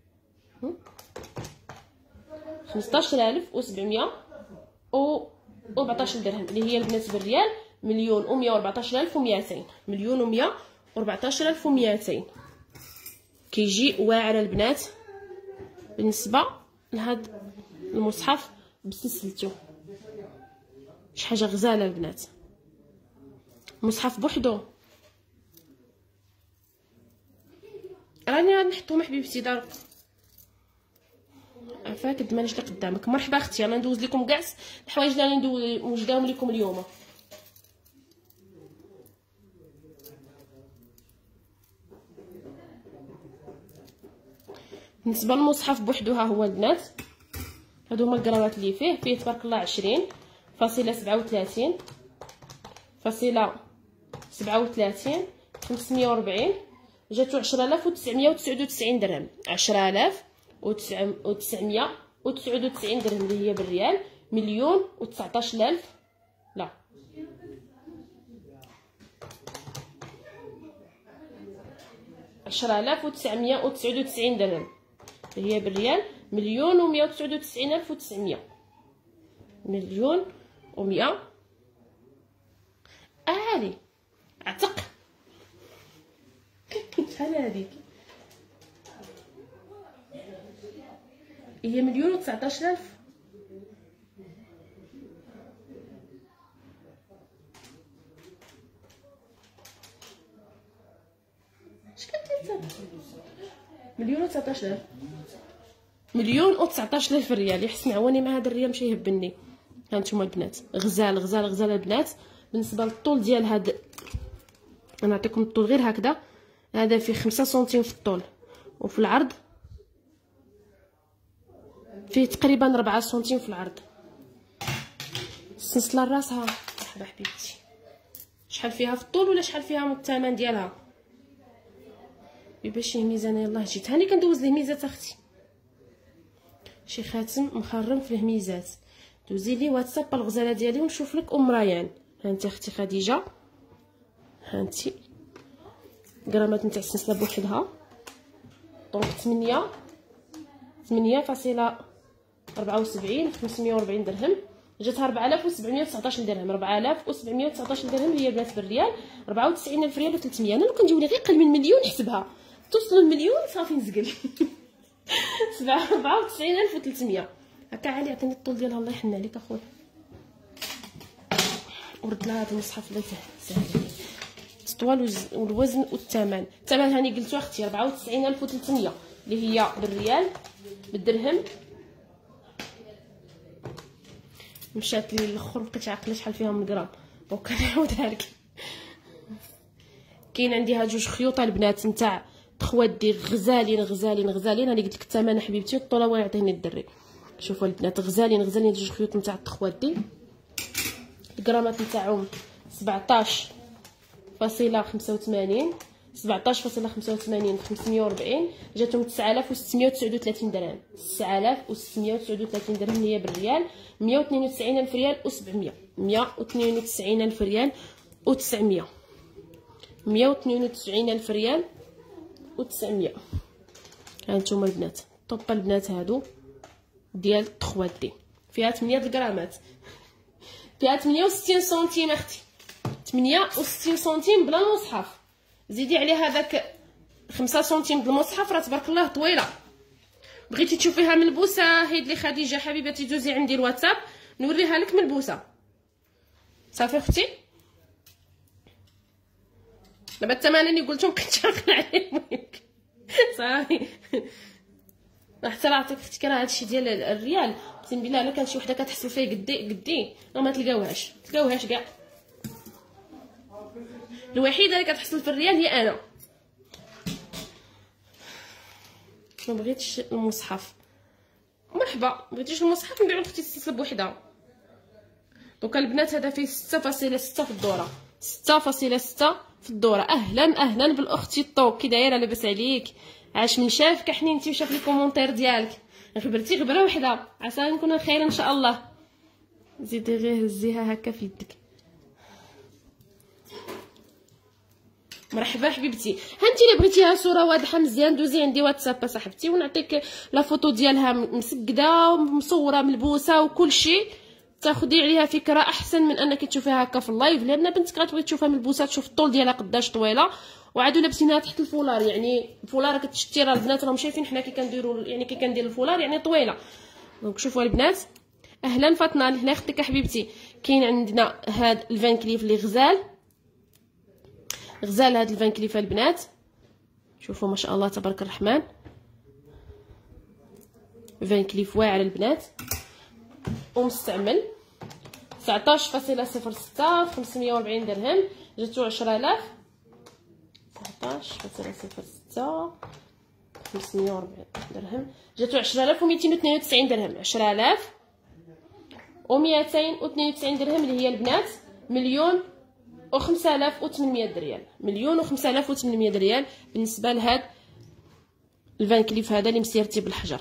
خمسطاش ألف وسبعمية وأربعطاش درهم اللي هي البنات بالريال مليون ومية وأربعطاش ألف وميتين، مليون ومية وأربعطاش ألف وميتين. كيجي واعر البنات بالنسبه لهاد المصحف بسلسلته، شي حاجه غزاله البنات. مصحف بوحدو راني غادي نحطهم حبيبتي دار عفاك دمانيش لي قدامك. مرحبا اختي، انا ندوز لكم كاع الحوايج اللي راني موجداهم لكم اليوم. بالنسبه للمصحف بوحدو ها هو البنات، هادو هما الكرامات اللي فيه. فيه تبارك الله عشرين فاصلة سبعة وثلاثين فاصلة سبعة وثلاثين خمسمية وأربعين. جاتو عشرة آلاف وتسعمية وتسعة وتسعين درهم، عشرة آلاف وتسعمية وتسعة وتسعين درهم اللي هي بالريال مليون وتسعطاش ألف لا عشرة آلاف وتسعمية وتسعة وتسعين درهم اللي هي بالريال مليون ومية وتسعة وتسعين ألف وتسعمية، مليون ومية. آلي اعتق شحال هذيك هي مليون وتسعطاش ألف. اش كدير انت؟ مليون وتسعطاش ألف، مليون وتسعطاش ألف ريال. يحسن عواني مع هذا الريال ماشي يهبني. ها نتوما البنات غزال غزال غزال البنات. بالنسبه للطول ديال هاد انا نعطيكم الطول غير هكذا، هذا فيه خمسة سنتيم في الطول وفي العرض فيه تقريبا ربعة سنتيم في العرض. السلسله راسها مرحبا حبيبتي، شحال فيها في الطول ولا شحال فيها من الثمن ديالها باش شي ميزانه. يلاه جيت هاني كندوز ليه ميزات اختي، شي خاتم مخرم فيه ميزات. دوزي لي واتساب الغزاله ديالي ونشوف لك ام ريان. هانتي اختي خديجه، هانتي غرامات نتاع السلسله بوحدها دونك ثمانية ثمانية فاصلة أربعة وسبعين خمسمية وأربعين درهم. جاتها أربعة آلاف وسبعمية وتسعطاش درهم، أربعة آلاف وسبعمية وتسعطاش درهم اللي هي البنات بالريال أربعة وتسعين ألف ريال و300. انا لو كنجيوني غير قل من مليون نحسبها، توصلوا المليون صافي نزقل. سبعة أربعة وتسعين ألف وثلاثمية هكا. علي عطيني الطول ديالها الله يحن عليك اخويا. ورد لها هذا المصحف الله يسهل عليك. الطوال والوزن والثمن. الثمن هاني قلتو اختي أربعة وتسعين ألف وثلاثمية اللي هي بالريال. بالدرهم مشات لي الاخر بقيت عاقله شحال فيها من غرام دونك نعاودها لك. كاين عندي هاد جوج خيوط البنات نتاع تخوادي غزالين غزالين غزالين. انا قلت لك الثمن حبيبتي الطول هو يعطيني الدري. شوفوا البنات غزالين غزالين جوج خيوط نتاع التخوادي. الغرامات نتاعهم سبعطاش فاصلة خمسة وثمانين سبعطاش فاصلة خمسة وثمانين خمسمية وأربعين. جاتهم تسعة آلاف وستمية وتسعة وثلاثين درهم، تسعة آلاف وستمية وتسعة وثلاثين درهم اللي هي بالريال مية واثنين وتسعين ألف ريال وسبعمية، مية واثنين وتسعين ألف ريال وتسعمية، مية واثنين وتسعين ألف ريال وتسعمية. هانتوما البنات طوب البنات هادو ديال التخوادي فيها ثمانية الغرامات، فيها ثمانية وستين سنتيم اختي، ثمانية وستين سنتيم بلا المصحف. زيدي عليه هذاك خمسة سنتيم بالمصحف راه تبارك الله طويله. بغيتي تشوفيها ملبوسه هيد لي خديجه حبيبتي دوزي عندي الواتساب نوريها لك ملبوسه. صافي اختي دابا الثمن اللي قلتهم بقيت عاقله عليهم صافي. حتى راه عطيك اختي راه هادشي ديال الريال اقسم بالله الا كانت شي وحده كتحسب فيه قدي قدي راه ما تلقاوهاش تلقاوهاش كاع. الوحيده اللي كتحصل في الريال هي انا. ما بغيتش المصحف. مرحبا، بغيتيش المصحف نبيعو اختي السلسله بوحدها. دونك البنات هذا فيه ستة فاصلة ستة في الدوره، ستة فاصلة ستة في الدوره. اهلا اهلا بالاختي الطوك، كي دايره؟ لاباس عليك؟ عاش من شافك حنينتي وشاف لي كومونتير ديالك، غبرتي غبره وحده، عسى نكون خير ان شاء الله. زيدي غير هزيها هكا في يدك. مرحبا حبيبتي. هانتي الا بغيتيها صوره واضحه مزيان دوزي عندي واتساب صاحبتي ونعطيك لا فوتو ديالها مسكده ومصوره ملبوسه وكل شيء، تاخدي عليها فكره احسن من انك تشوفيها هكا في اللايف، لان بنتك غتبغي تشوفها ملبوسه، تشوف الطول ديالها قداش طويله، وعادو لابسينها تحت الفولار. يعني الفولار كتشتي راه البنات راهم شايفين حنا كي كنديروا، يعني كي كندير الفولار يعني طويله. دونك شوفوا البنات. اهلا فاطمه، هنا اختك حبيبتي. كاين عندنا هاد الفان كليف اللي غزال غزال هاد الفان كليف البنات، شوفوا ما شاء الله تبارك الرحمن، فان كليف واعر البنات ومستعمل. تسعطاش فاصلة صفر ستة خمسمية وربعين درهم، جاتو عشرة آلاف. تسعطاش فاصلة صفر ستة خمسمية وربعين درهم، جاتو عشرة آلاف وميتين وثنين وتسعين درهم. عشرة آلاف وميتين وثنين وتسعين درهم اللي هي البنات مليون وخمسة آلاف وثمنمية ريال. مليون وخمسة آلاف وثمنمية ريال بالنسبه لهاد الفان كليف هذا اللي مسيرتي بالحجر.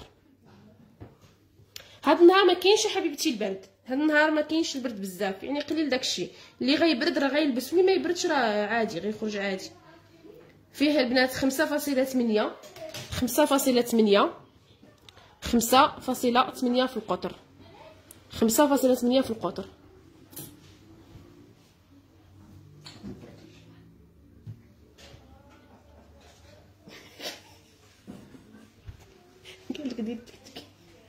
هاد النهار ما كاينش حبيبتي البرد، هاد النهار ما كاينش البرد بزاف، يعني قليل داكشي اللي غيبرد راه غيلبس، واللي ما يبردش راه عادي غيخرج عادي. فيه البنات خمسة فاصلة ثمانية خمسة فاصلة ثمانية خمسة فاصلة ثمانية في القطر، خمسة فاصلة ثمانية في القطر. قالك دير تكتك.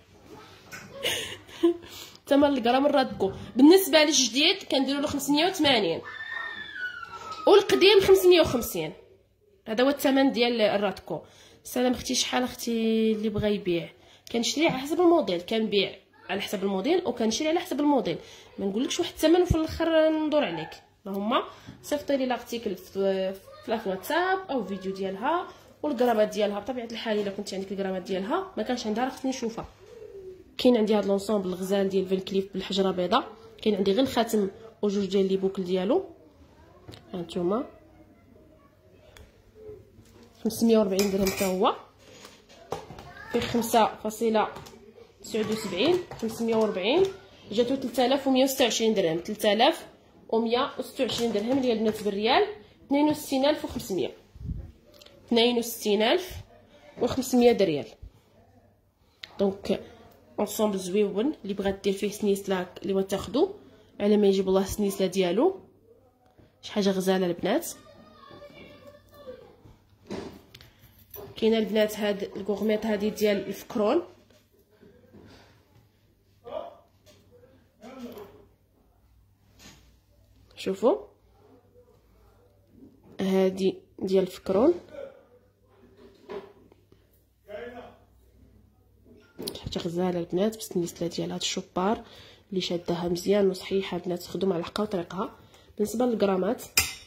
ثمن الغرام الرادكو بالنسبه للجديد كنديروا له خمسمية وثمانين والقديم خمسمية وخمسين. هذا هو الثمن ديال الرادكو. سلام اختي، شحال اختي اللي بغى يبيع؟ كنشري على حسب الموديل، كنبيع على حسب الموديل وكنشري على حسب الموديل، ما نقولكش واحد الثمن وفي الاخر ندور عليك. اللهم صيفطي لي لاختيك في الواتساب او فيديو ديالها والقرامات ديالها. بطبيعه الحال الا كنتي عندك القرامات ديالها ما كانش عندها راه خصني نشوفها. كاين عندي هاد لونسومبل الغزال ديال فان كليف بالحجره بيضاء، كاين عندي غير الخاتم وجوج ديال لي بوكل ديالو. هانتوما خمسمية وربعين درهم حتى هو، فيه خمسة فاصلة تسعة وسبعين خمسمية وربعين، جاتو ثلاثة آلاف ومية وستة وعشرين درهم. ثلاثة آلاف ومية وستة وعشرين درهم اللي هي البنات بالريال اثنين وستين ألف وخمسمية، اثنين وستين ألف وخمسمية ريال. دونك اونصومبل زويون اللي بغات دير فيه سنيسلا اللي ما تاخدو على ما يجيب الله السنيسلا ديالو. شي حاجه غزاله البنات. كاينه البنات هاد الكوغميط هادي ديال الفكرون، شوفوا هادي ديال الفكرون، حاجه غزاله البنات بالسنيسله ديال هاد الشوبار اللي شاداها مزيان وصحيحه البنات، تخدم على حقها وطريقها. بالنسبه للغرامات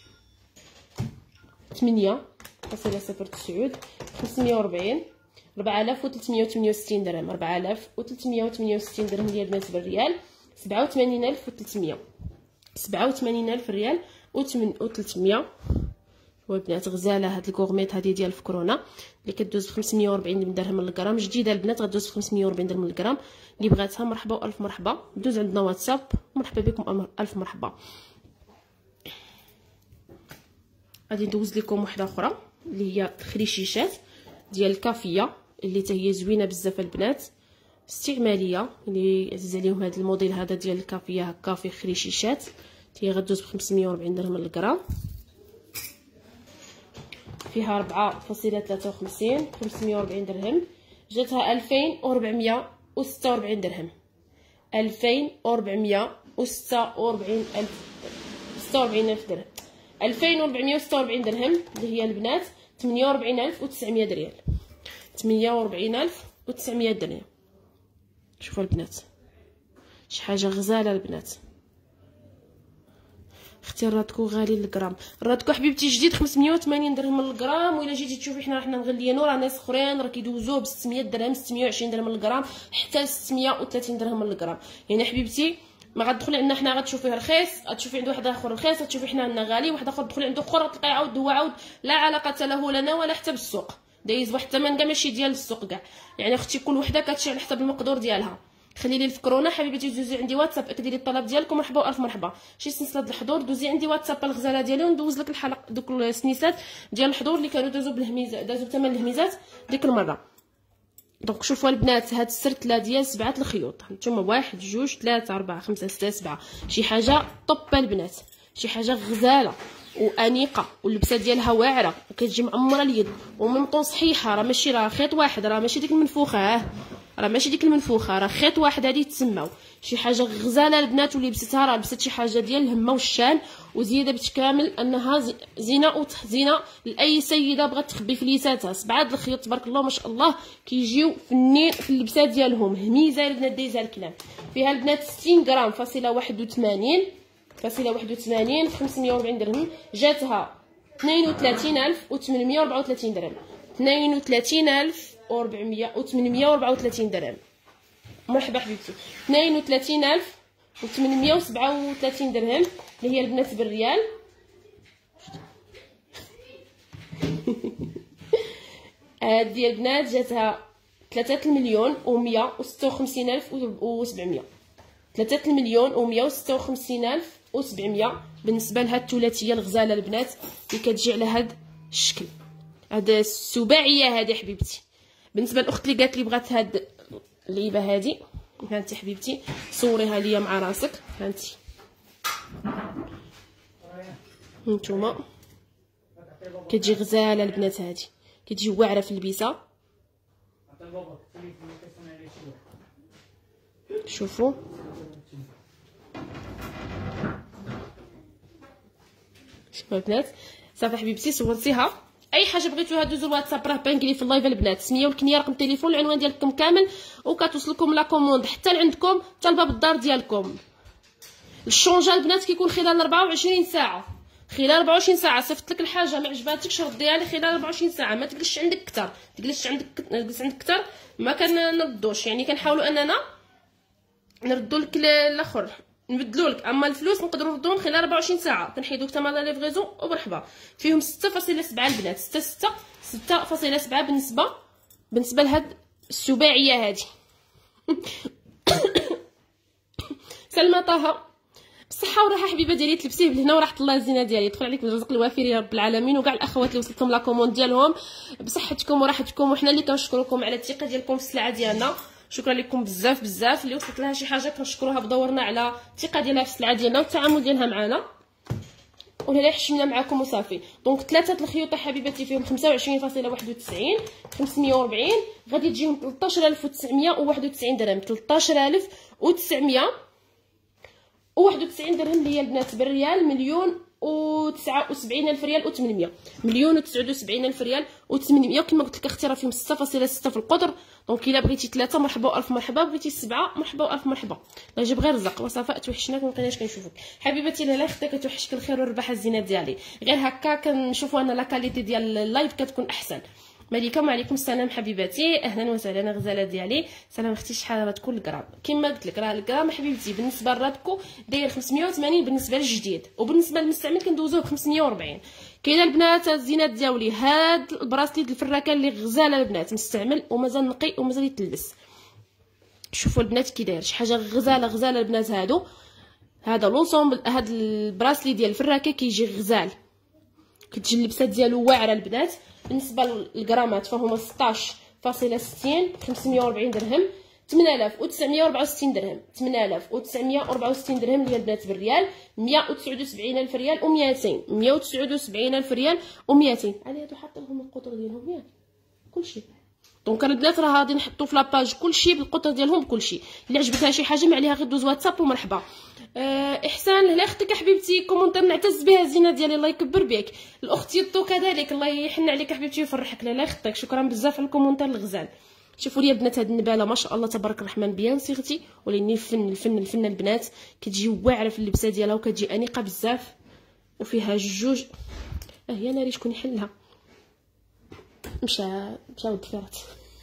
ثمانية فاصلة صفر تسعة خمسمية وربعين، ربعة آلاف وثلاثمية وثمانية وستين درهم، ربعة آلاف وثلاثمية وثمانية وستين درهم ديال البنات بالريال سبعة وثمانين ألف وثلاثمية، سبعة وثمانين ألف ريال وثلاثمية. والبنات غزاله هاد الكوغميط هادي ديال الفكرونه اللي كدوز ب خمسمية وربعين درهم للغرام، جديده البنات غدوز ب خمسمية وربعين درهم للغرام. اللي بغاتها مرحبا والف مرحبا، دوز عندنا واتساب. مرحبا بكم الف مرحبا. غادي ندوز لكم وحده اخرى اللي هي الخريشيشات ديال الكافيه اللي حتى هي زوينه بزاف البنات، استعماليه اللي عزيز عليهم هذا الموديل هذا ديال الكافيه هكا فيه خريشيشات، هي غدوز ب خمسمية وربعين درهم للغرام. فيها أربعة فاصلة ثلاثة وخمسين خمسمية وربعين درهم، جاتها ألفين وربعمية وستة وربعين درهم، ألفين وربعمية وستة وربعين ألف ستة وربعين ألف درهم، ألفين وربعمية وستة وربعين درهم اللي هي البنات ثمانية وربعين ألف وتسعمية ريال، ثمانية وربعين ألف وتسعمية درهم. شوفوا البنات شي حاجه غزاله البنات. اختي الرادكو غالي الغرام. الرادكو حبيبتي جديد خمسمية وثمانين درهم للغرام، وإلا جيتي تشوفي حنا حنا مغليينو، راه ناس اخرين راه كيدوزوه ب ستمية درهم ستمية وعشرين درهم للغرام حتى ستمية وثلاثين درهم للغرام. يعني حبيبتي ما غتدخلي عندنا حنا غتشوفيه رخيص، غتشوفي عند واحد اخر رخيص، غتشوفي حنا عندنا غالي، واحد اخر تدخلي عنده اخر غتلقاي عاود هو عاود لا علاقه له لنا ولا حتى بالسوق، دايز واحد الثمن كاع ماشي ديال السوق كاع. يعني اختي كل وحده كتشري على حسب المقدور ديالها. خلي لي الفكرونا حبيبتي، دوزي عندي واتساب اكدي لي الطلب ديالكم، مرحبا والف مرحبا. شي سلسله الحضور دوزي عندي واتساب الغزاله ديالي وندوز لك الحلقه دوك السنيسات ديال الحضور اللي كانوا دازوا بالهميزه، دازوا بثمن الهميزات ديك المره. دونك شوفوا البنات هاد السرتله ديال سبعه الخيوط، هانتوما واحد جوج ثلاثة أربعة خمسة ستة سبعة، شي حاجه طب البنات، شي حاجه غزاله وانيقه واللبسه ديالها واعره وكتجي معمره اليد ومنطون صحيحه، راه ماشي راه خيط واحد، راه ماشي ديك المنفوخه، اه راه ماشي ديك المنفوخه، راه خيط واحد هادي تسماو. شي حاجه غزاله البنات، واللي لبستها راه لبست شي حاجه ديال الهمه والشان، وزياده بالكامل انها زينه وتحزينه لاي سيده بغات تخبي فليساتها. سبعه د الخيوط تبارك الله ما شاء الله كيجيو فنين في اللبسه ديالهم، هميزه البنات دايزه الكلام. فيها البنات ستين غرام فاصله واحد وثمانين فاصله واحد وثمانين في خمسمية وأربعين درهم، جاتها اثنين وثلاثين ألف وثمنمية وأربعة وثلاثين درهم، اثنين وثلاثين ألف وأربعمية وثمنمية وأربعة وثلاثين درهم. مرحبا حبيبتي، اثنين وثلاثين ألف وثمنمية وسبعة وثلاثين درهم اللي هي البنات بالريال. هادي البنات جاتها ثلاثة المليون ومية وستة وخمسين ألف وسبعمية، ثلاثة المليون ومية وستة وخمسين ألف وسبعمية بالنسبه لهاد الثلاثيه الغزاله البنات اللي كتجي على هاد الشكل. هاد السباعيه هادي حبيبتي بالنسبه للاخت اللي قالت لي بغات هاد اللعيبه هادي، هانتي حبيبتي صوريها ليا مع راسك، هانتي هانتوما كتجي غزاله البنات، هادي كتجي واعره في اللبسه. شوفوا شوفوا البنات، صافي حبيبتي صورتيها. اي حاجه بغيتوها دوزو الواتساب راه باين لي في اللايف البنات، سميه والكنيه رقم التليفون العنوان ديالكم كامل، وكتوصلكم لا كوموند حتى لعندكم حتى لباب الدار ديالكم. الشونجا البنات كيكون خلال أربعة وعشرين ساعه، خلال أربعة وعشرين ساعه صيفط لك الحاجه ما عجباتكش رديها لي خلال أربعة وعشرين ساعه، ما تجلسش عندك كثر، تجلس عندك تجلس عندك كثر ما كنردوش، يعني كنحاولوا اننا نردوا لك الاخر نبدلوا لك، اما الفلوس نقدروا نردوهم خلال أربعة وعشرين ساعه، كنحيدوا ثمن لا ليفريزون ومرحبا. فيهم ستة فاصلة سبعة البنات، ستة ستة ستة فاصلة سبعة بالنسبه بالنسبه لهاد السباعيه هادي. سلمى طه بالصحه والراحه حبيبه ديالي، تلبسيه بالهنا وراحه الله الزينه ديالي، يدخل عليك بالرزق الوافر يا رب العالمين، وكاع الاخوات اللي وصلتهم لا كوموند ديالهم بصحتكم وراحتكم، وحنا اللي كنشكركم على الثقه ديالكم في السلعه ديالنا. شكرا لكم بزاف بزاف، اللي وصلت لها شي حاجه كنشكروها بدورنا على الثقه ديالها في السلعه ديالنا والتعامل ديالها معنا، ولا حشمنا معكم وصافي. دونك ثلاثه الخيوط حبيباتي فيهم خمسة وعشرين فاصلة واحد وتسعين خمسمية وأربعين، غادي تجيهم ثلاثطاش ألف وتسعمية وواحد وتسعين درهم، ثلاثطاش ألف وتسعمية وواحد وتسعين درهم اللي هي البنات بالريال مليون وتسعة وسبعين ألف ريال وثمانمية، مليون وتسعة وسبعين ألف ريال وثمانمية. كما قلت لك اختي راه فيهم ستة فاصلة ستة في القطر، دونك الا بغيتي ثلاثه مرحبا والف مرحبا، بغيتي سبعه مرحبا والف مرحبا. الله يجيب غير الرزق وصفاء، توحشناك ما بقيناش كنشوفك حبيبتي. لا لا اختي كتوحشك الخير والرباح الزينات ديالي، غير هكا كنشوفوا ان لا كاليتي ديال اللايف كتكون احسن. مليكه وعليكم السلام حبيباتي، اهلا وسهلا غزاله ديالي. سلام اختي، شحال راه كل غرام كما قلت لك، راه الغرام حبيبتي بالنسبه لرادكو داير خمسمية وثمانين بالنسبه للجديد، وبالنسبه للمستعمل كندوزوه ب خمسمية وأربعين. كاينه البنات الزينات ديالي هاد البراسليت الفراكه اللي غزاله البنات، مستعمل ومازال نقي ومازال يتلبس. شوفوا البنات كي داير شي حاجه غزاله غزاله البنات. هادو هذا لونسومبل، هاد البراسلي ديال الفراكه كيجي غزال، كتجي اللبسه ديالو واعره البنات. بالنسبه للغرامات فهما ستطاش فاصلة ستين خمسمية وأربعين درهم، ثمانية آلاف وتسعمية وأربعة وستين درهم، ثمانية آلاف وتسعمية وأربعة وستين درهم اللي هي البنات بالريال، مية وتسعة وسبعين ألف ريال ومئتين، مية وتسعة وسبعين ألف ريال ومئتين. علي هادو حاط لهم القطر ديالهم ياك كلشي. دونك البنات راه غادي نحطو في لاباج كلشي بالقطر ديالهم بكلشي، اللي عجبتها شي حاجه ما عليها غير دوز واتساب ومرحبا. أه احسان لهلا اختك حبيبتي، كومونتير نعتز بها الزينه ديالي، الله يكبر بك. الاخت يطو كذلك، الله يحن عليك حبيبتي ويفرحك. لا لا اختك شكرا بزاف على الكومونتير الغزال. شوفوا لي البنات هاد النباله ما شاء الله تبارك الرحمن بيان صيغتي، ولاني الفن الفن الفن البنات كتجي واعره في اللبسه ديالها وكتجي انيقه بزاف. وفيها جوج. اه هي ناري شكون يحلها؟ مشى مشى ود فرات.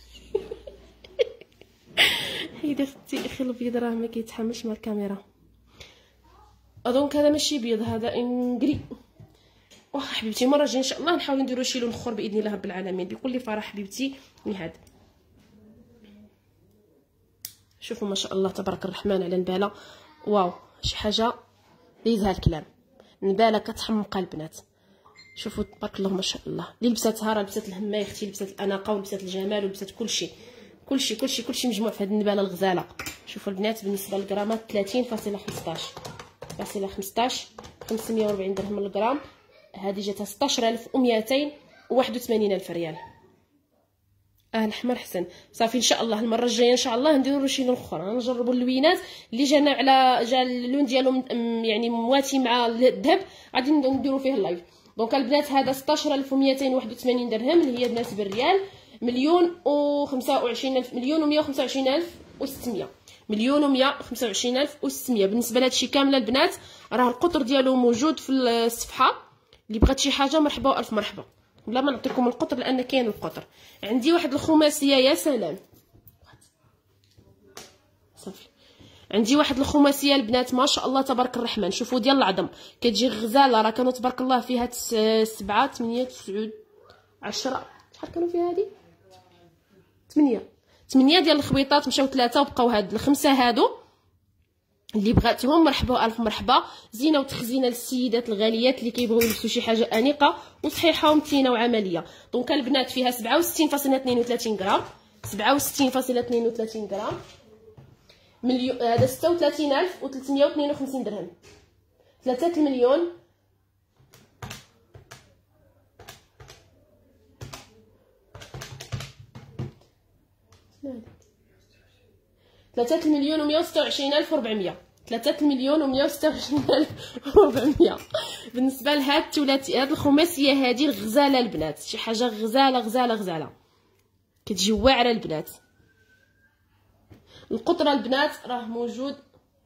حيدي اختي اخي البيض راه ما كيتحملش مع الكاميرا. دونك هذا ماشي بيض، هذا انكري. واخا حبيبتي المره الجايه ان شاء الله نحاول نديرو شي لون اخر باذن الله رب العالمين بكل فرح حبيبتي. هاد شوفوا ما شاء الله تبارك الرحمن على نباله. واو شي حاجه ليزها الكلام. نباله كتحمق البنات. شوفوا تبارك الله ما شاء الله. اللي لبساتها راه لبسات الهمه يا اختي، لبسات الاناقه ولبسات الجمال ولبسات كلشي كلشي كلشي كلشي مجموع في هذه النباله الغزاله. شوفوا البنات بالنسبه للغرامات ثلاثين فاصلة خمسطاش فاصلة خمسطاش خمسمية وأربعين درهم للغرام. هذه جاتها ستطاش ألف ومئتين وواحد وثمانين ألف ريال. اه الحمر حسن. صافي ان شاء الله المره الجايه ان شاء الله نديروا شي لون اخر، نجربوا اللوينات اللي جانا على جا اللون ديالهم يعني مواتي مع الذهب غادي نديروا فيه اللايف. دونك البنات هذا ستطاش ألف ومئتين وواحد وثمانين درهم اللي هي بنات بالريال مليون وخمسة وعشرين ألف، مليون ومية وخمسة وعشرين ألف وستمية، مليون ومية وخمسة وعشرين ألف وستمية. بالنسبه لهادشي كامله البنات راه القطر ديالو موجود في الصفحه، اللي بغات شي حاجه مرحبا والف مرحبا. بلا ما نعطيكم القطر لان كاين القطر. عندي واحد الخماسيه يا سلام صافي. عندي واحد الخماسيه البنات ما شاء الله تبارك الرحمن. شوفوا ديال العظم كتجي غزاله، راه كانوا تبارك الله فيها سبعة ثمانية تسعود عشرة. شحال كانوا فيها هذه؟ ثمانية ثمانية ديال الخبيطات مشاو ثلاثه وبقاو هاد الخمسه هادو. اللي بغاتهم مرحبا الف مرحبا. زينه وتخزينه للسيدات الغاليات اللي كيبغيو يلبسوا شي حاجه انيقه وصحيحه ومتينه وعمليه. دونك البنات فيها سبعة وستين فاصلة اثنين وثلاثين غرام، سبعة وستين فاصلة اثنين وثلاثين غرام. مليون هذا ستة وثلاثين ألف وثلاثمية واثنين وخمسين درهم. ثلاثة المليون ثلاثة المليون ومية وستة وعشرين ألف وربعمية. ثلاثة المليون ومية وستة وعشرين ألف وربعمية. بالنسبه لهاد الثلاثي هاد الخماسيه هادي الغزاله البنات، شي حاجه غزاله غزاله غزاله كتجي واعره البنات. القطره البنات راه موجود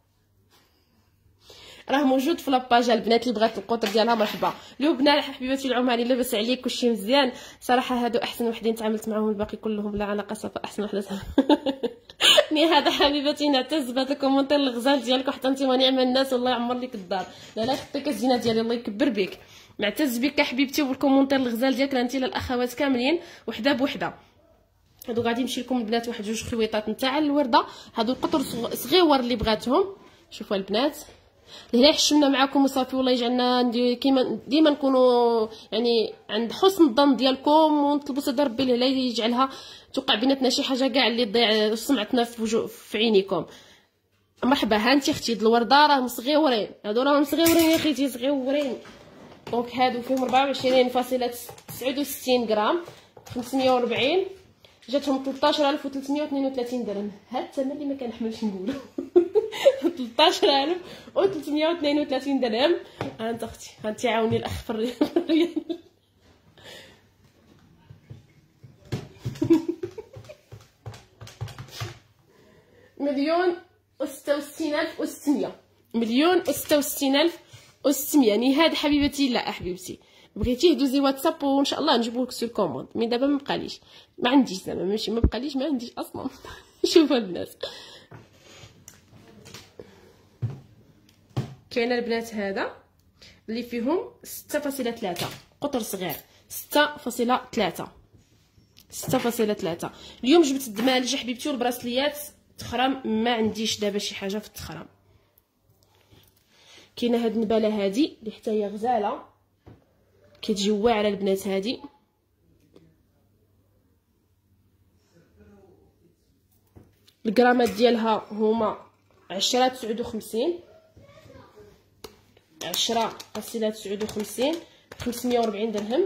راه موجود في لاباج. البنات اللي بغات القطر ديالها مرحبا. لبنى حبيبتي العمري لاباس عليك كلشي مزيان صراحه. هادو احسن وحدين تعاملت معاهم، الباقي كلهم لا علاقه صافا احسن وحده. ني هذا حبيبتي نعتز بهذا الكومونتير الغزال ديالك وحتى انت ونعم الناس والله يعمر لك الدار. لا لا خطيك الزينه ديالي الله يكبر بك. معتز بك حبيبتي وبالكومونتير الغزال ديالك انت للاخوات كاملين وحده بوحده. هادو غادي نمشي لكم البنات واحد جوج خويطات نتاع الورده. هادو القطر صغيور اللي بغاتهم. شوفوا البنات لهنا حشمنا معكم وصافي. والله يجعلنا كيما ديما نكونوا يعني عند حسن الظن ديالكم ونطلبوا سيدي ربي لهلا يجعلها توقع بيناتنا شي حاجه كاع اللي تضيع سمعتنا في وجو في عينيكم. مرحبا ها انت اختي الورده راهم صغيورين، هادو راهم صغيورين يا اختي صغيورين. دونك هادو فيهم أربعة وعشرين فاصلة تسعة وستين غرام، خمسمية وأربعين جاتهم ثلاثطاش ألف وثلاثمية واثنين وثلاثين درهم. هاد الثمن اللي ما كنحملش نقولو. ثلاثطاش ألف وثلاثمية واثنين وثلاثين درهم. ها انت اختي ها انت عاوني الاخ في الريال. مليون وستة وستين ألف وستمية، مليون وستة وستين ألف وستمية. يعني هاد حبيبتي لا حبيبتي بغيتيه دوزي واتساب وان شاء الله نجيبو لك سور كوموند. مي دابا ما بقاليش ما عنديش زعما ماشي ما بقاليش ما عنديش اصلا. شوفوا البنات كاين البنات هذا اللي فيهم ستة فاصلة ثلاثة قطر صغير، ستة فاصلة ثلاثة ستة فاصلة ثلاثة. اليوم جبت الدمالج حبيبتي والبراسليات تخرام ما عنديش دابا شي حاجه في التخرام. كاينه هاد النباله هادي اللي حتى هي غزاله كتجي واعره البنات. هادي الغرامات ديالها هما عشرة تسعود وخمسين، عشرة فاصلة تسعود وخمسين، خمسمية وربعين درهم.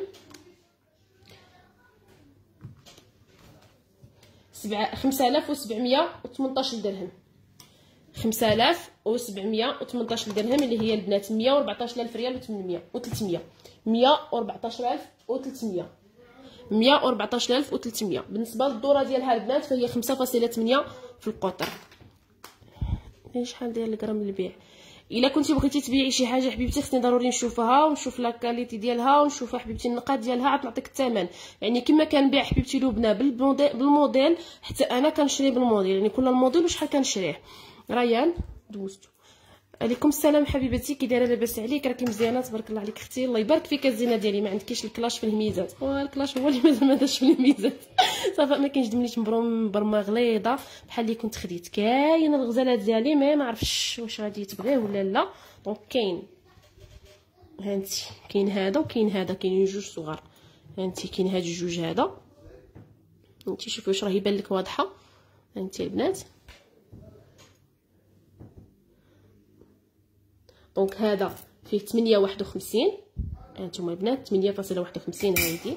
سبعة خمسة آلاف وسبعمية وثمنطاش درهم، خمسة آلاف وسبعمية وثمنطاش درهم اللي هي البنات مية وأربعطاش ألف ريال وثمنمية وثلاثمية، مية وأربعطاش ألف وثلاثمية، مية وأربعطاش ألف وثلاثمية. بالنسبه للدوره ديالها البنات فهي خمسة فاصلة ثمانية في القطر. شحال داير الغرام للبيع؟ الا كنتي بغيتي تبيعي شي حاجه حبيبتي خصني ضروري نشوفها ونشوف لا كاليتي ديالها ونشوف حبيبتي النقاط ديالها عاد نعطيك الثمن. يعني كما كنبيع حبيبتي لبنى بالموديل حتى انا كنشري بالموديل، يعني كل الموديل وشحال كنشريه. ريان دوزتو. عليكم السلام حبيبتي، كي دايره لاباس عليك؟ راكي مزيانه تبارك الله عليك اختي، الله يبارك فيك الزينه ديالي. ما عندكيش الكلاش في الهميزات، الكلاش هو اللي مازال ما داش في الهميزات. صافا ما كاينش دمليت مبرمه غليظه بحال اللي كنت خديت. كاين الغزالات ديالي ما ما عرفتش واش غادي يتبغيه ولا لا. دونك كاين هانتي، كاين هذا وكاين هذا، كاينين جوج صغار هانتي، كاين هاد الجوج هذا هانتي. شوفي واش راه يبان لك واضحه هانتي البنات. دونك هذا فيه ثمانية واحد وخمسين، هانتوما البنات ثمانية فاصلة واحد وخمسين هايدي.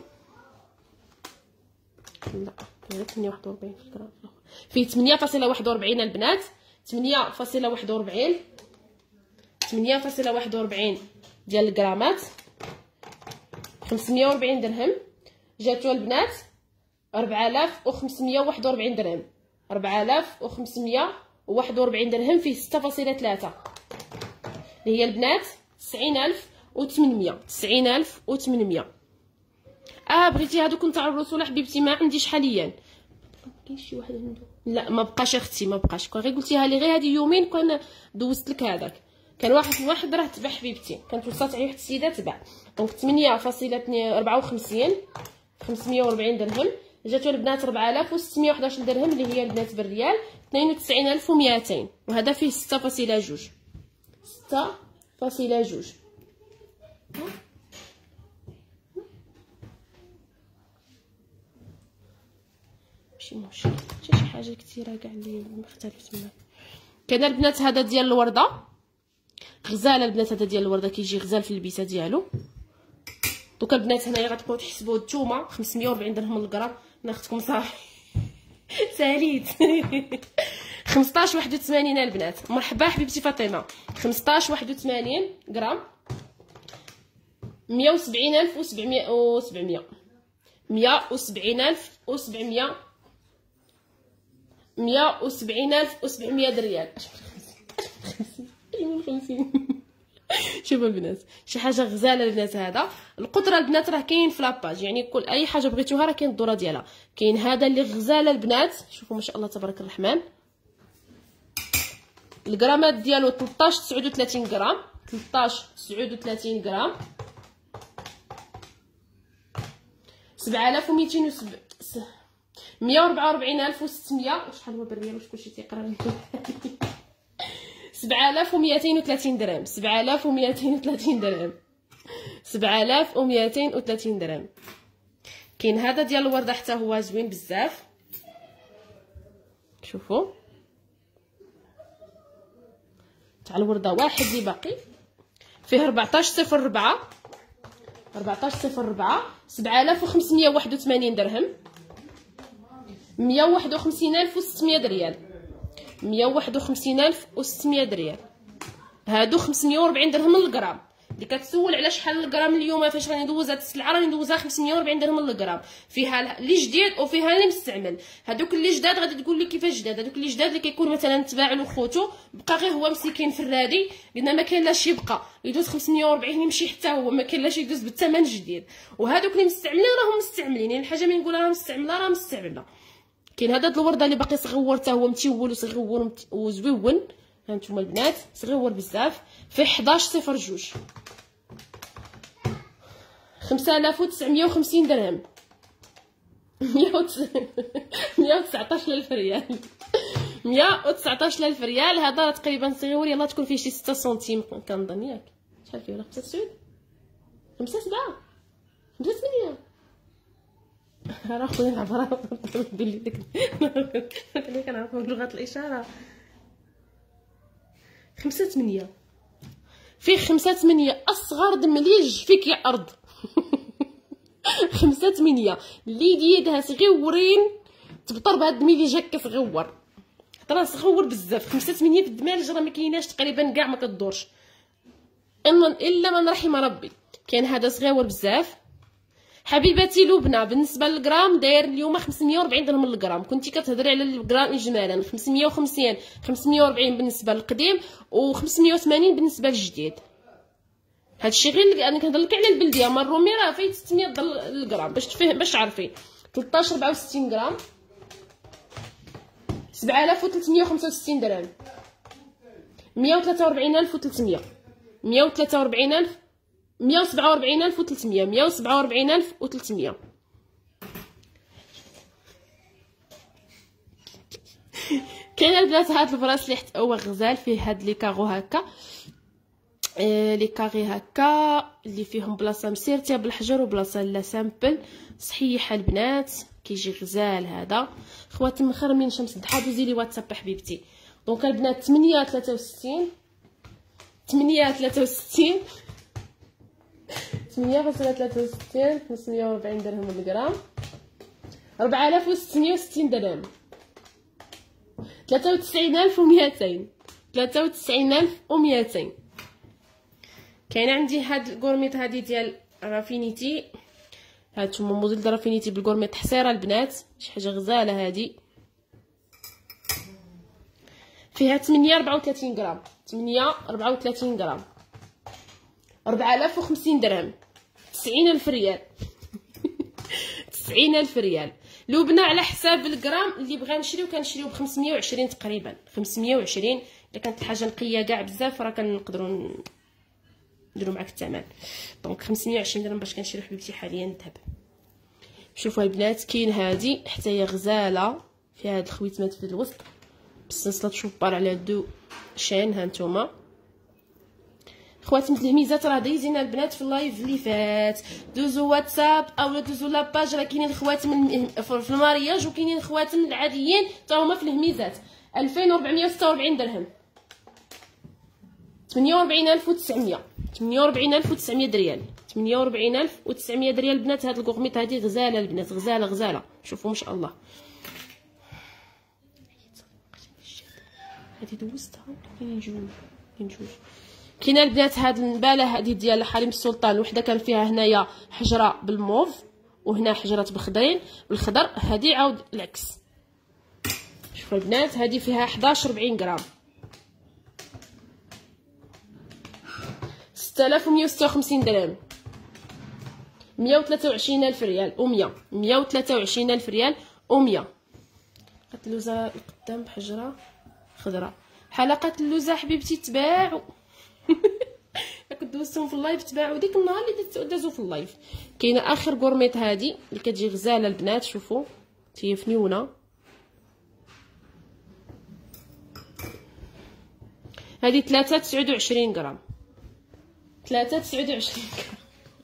لا هذا ثمانية واحد وربعين في الكرا، فيه ثمانية فاصلة واحد وربعين البنات، ثمانية فاصلة واحد وربعين، ثمانية فاصلة واحد وربعين ديال الغرامات، خمسمية وربعين درهم. جاتو البنات أربعة آلاف وخمسمية وواحد وربعين درهم، أربعة آلاف وخمسمية وواحد وربعين درهم، فيه ستة فاصلة ثلاثة اللي هي البنات تسعين ألف وثمنمية، تسعين ألف وثمنمية. اه بغيتي هادوك نتاع الرسول حبيبتي ما عنديش حاليا. كاين شي واحد عنده؟ لا ما بقاش اختي، ما بقاش. كون غير قلتيها لي غير هادي يومين كون دوزت لك هذاك. كان واحد واحد راه تباع حبيبتي، كانت وصلت عليه واحد السيده تباع. دونك ثمانية فاصلة أربعة وخمسين، خمسمية وربعين درهم. جاتو البنات أربعة آلاف وستمية وأحد عشر درهم اللي هي البنات بالريال، اثنين وتسعين ألف ومئتين. وهذا فيه ستة فاصلة جوج، ستة فاصلة جوج. ماشي مشكل، حتى شي حاجه كثيره كاع اللي مختلف تما. كاين البنات هذا ديال الورده غزال، البنات هذا ديال الورده كيجي غزال في البيته ديالو. دوكا البنات هنايا غتبقاو تحسبوا الثومه خمسمية وربعين درهم للغرام. انا اختكم صافي ساليت. خمسطاش واحد وثمانين البنات. مرحبا حبيبتي فاطمه. خمسطاش واحد وثمانين غرام، مية وسبعين ألف وسبعمية وسبعمية، مية وسبعين ألف وسبعمية، مية وسبعين ألف وسبعمية ريال. خمسين. شوفوا البنات شي حاجه غزاله البنات. هذا القطره البنات راه كاين في لاباج، يعني كل اي حاجه بغيتوها راه كاين الدوره ديالها. كاين هذا اللي غزاله البنات، شوفوا ما شاء الله تبارك الرحمن. الغرامات ديالو ثلاثطاش تسعة وثلاثين غرام، ثلاثطاش تسعة وثلاثين غرام، سبعة آلاف ومئتين وسبعة، مية وربعة وربعين ألف وستمية. شحال هو بالريال؟ واش كلشي تيقرا؟ سبعة آلاف ومئتين وثلاثين درهم، سبعة آلاف ومئتين وثلاثين درهم، سبعة آلاف ومئتين وثلاثين درهم. كاين هذا ديال الورده حتى هو زوين بزاف. شوفوا تاع الورده واحد اللي باقي فيه أربعطاش صفر أربعة، أربعطاش صفر أربعة، سبعة آلاف وخمسمية وواحد وثمانين درهم، مية وواحد وخمسين ألف وستمية ريال، مية وواحد وخمسين ألف وستمية ريال. هادو خمسمية وربعين درهم للغرام. اللي كتسول على شحال الغرام اليوم فاش راني ندوز هاد السلعه، راني ندوزها خمسمية وربعين درهم للغرام. فيها اللي جديد وفيها اللي مستعمل. هادوك اللي جداد غادي تقول لي كيفاش جداد. هادوك اللي جداد اللي كيكون مثلا تباع له خوتو بقى غير هو مسكين في الرادي، قلنا ما كاين لاش يبقى يدوز خمسمية وربعين يمشي حتى هو، ما كاين لاش يدوز بالثمن جديد. وهادوك اللي مستعملين راهم مستعملين، يعني الحاجه ملي نقول راه مستعمله راه مستعمله. كاين هذا الورده اللي باقي صغور حتى هو متيول وصغور وزويون. هانتوما البنات صغيور بزاف، فيه حداش صفر جوج، خمسة آلاف وتسعمية وخمسين درهم، مية وتسعطاش ألف ريال، مية وتسعطاش ألف ريال. هذا تقريبا صغيور، يلاه تكون فيه شي ستة سنتيم كنظن ياك. شحال فيه؟ ولا خمسة سعود، خمسة سبعة، خمسة ثمانية. راه خويا العباره ندير لي ديك اللي كنعرفو بلغه الاشاره. خمسة ثمانية، فيه خمسة ثمانية أصغر دمليج فيك يا أرض. خمسة ثمانية اللي ديدها صغيورين تبطر بهاد الدميليج هكا صغور، حتى راه صغور بزاف. خمسة ثمانية في الدمالج راه مكايناش تقريبا كاع، ما كدورش الا من رحم ربي. كاين هذا صغيور بزاف، حبيباتي لبنى بالنسبه للغرام داير اليوم خمسمية وأربعين درهم للغرام. كنتي كتهضري على الغرام اجمالا خمسمية وخمسين خمسمية وأربعين بالنسبه للقديم و خمسمية وثمانين بالنسبه للجديد. هادشي غير انا كنهضر لك على البلديه. ما الرومي راه فايت ستمية درهم للغرام باش تفهم باش تعرفي. ثلاثطاش أربعة وستين غرام سبعة آلاف وثلاثمية وخمسة وستين درهم، مية وثلاثة وأربعين ألف وثلاثمية، مية وثلاثة وأربعين ألف، مية وسبعة وأربعين ألف وثلاثمية، مية وسبعة وأربعين ألف وثلاثمية. كاين البنات هاد البراسلي هو غزال فيه هاد لي كاغو هكا، آه لي كاغي هكا اللي فيهم بلاصه مسيرتيه بالحجر وبلاصه لا سامبل صحيحه البنات. كيجي غزال هذا. خواتم مخرمين شمس الضحى دوزي لي واتساب حبيبتي. دونك البنات ثمانية ثلاثة وستين ثمانية ثلاثة وستين ثمانية ثلاثة وستين خمسمية وأربعين درهم للغرام، أربعة آلاف وستمية وستين درهم، ثلاثة وتسعين ألف ومئتين، ثلاثة وتسعين ألف ومئتين. كاين عندي هاد الكورميط هادي ديال رافينيتي، هانتوما موديل ديال رافينيتي بالكورميط تحصيره البنات، شي حاجه غزاله هادي. فيها ثمانية أربعة وثلاثين غرام، ثمانية أربعة وثلاثين غرام، أربعة آلاف وخمسين درهم، تسعين ألف ريال. تسعين ألف ريال. لبنى على حساب الغرام اللي بغا نشريو كنشريو ب خمسمية وعشرين تقريبا، خمسمية وعشرين. الا كانت الحاجه نقيه كاع بزاف راه كنقدروا نديرو معاك الثمن. دونك خمسمية وعشرين درهم باش كنشريو حبيبتي حاليا الذهب. شوفوا البنات كاين هادي حتى هي غزاله فيها هاد الخويتمات في الوسط بالسلسله تشوبار على دو شين. ها نتوما خواتم التلميذات راه دايزين البنات في اللايف اللي فات. دوزو واتساب اولا دوزو لاباج، راه كاينين الخواتم في المارياج وكاينين الخواتم العاديين حتى هما في الهميزات. ألفين وأربعمية وستة وأربعين درهم، ثمانية وأربعين ألف وتسعمية، ثمانية وأربعين ألف وتسعمية ريال، ثمانية وأربعين ألف وتسعمية ريال البنات. هاد الكوغميط هادي غزاله البنات، غزاله غزاله. شوفوا ما شاء الله هادي دوزتها. كاينين جوج كاين جوج. كاينه البنات هاد النباله هادي ديال حريم السلطان، وحده كان فيها هنايا حجره بالموف وهنا حجرات بخضرين بالخضر، هادي عاود العكس. شوفوا البنات هادي فيها حداش ربعين غرام، ستة آلاف ومية وستة وخمسين درهم، مية وثلاثة وعشرين ألف ريال و100، مية وثلاثة وعشرين ألف ريال و100. قد اللوزه القدام بحجره خضراء. حلقه اللوزه حبيبتي تباعوا. كنت دوزتهم في اللايف تباعوا ديك النهار اللي دازو في اللايف. كاينه اخر كورميط هادي اللي كتجي غزاله البنات. شوفوا هي فنيونه هادي ثلاثة تسعة وعشرين غرام، ثلاثة تسعة وعشرين غرام،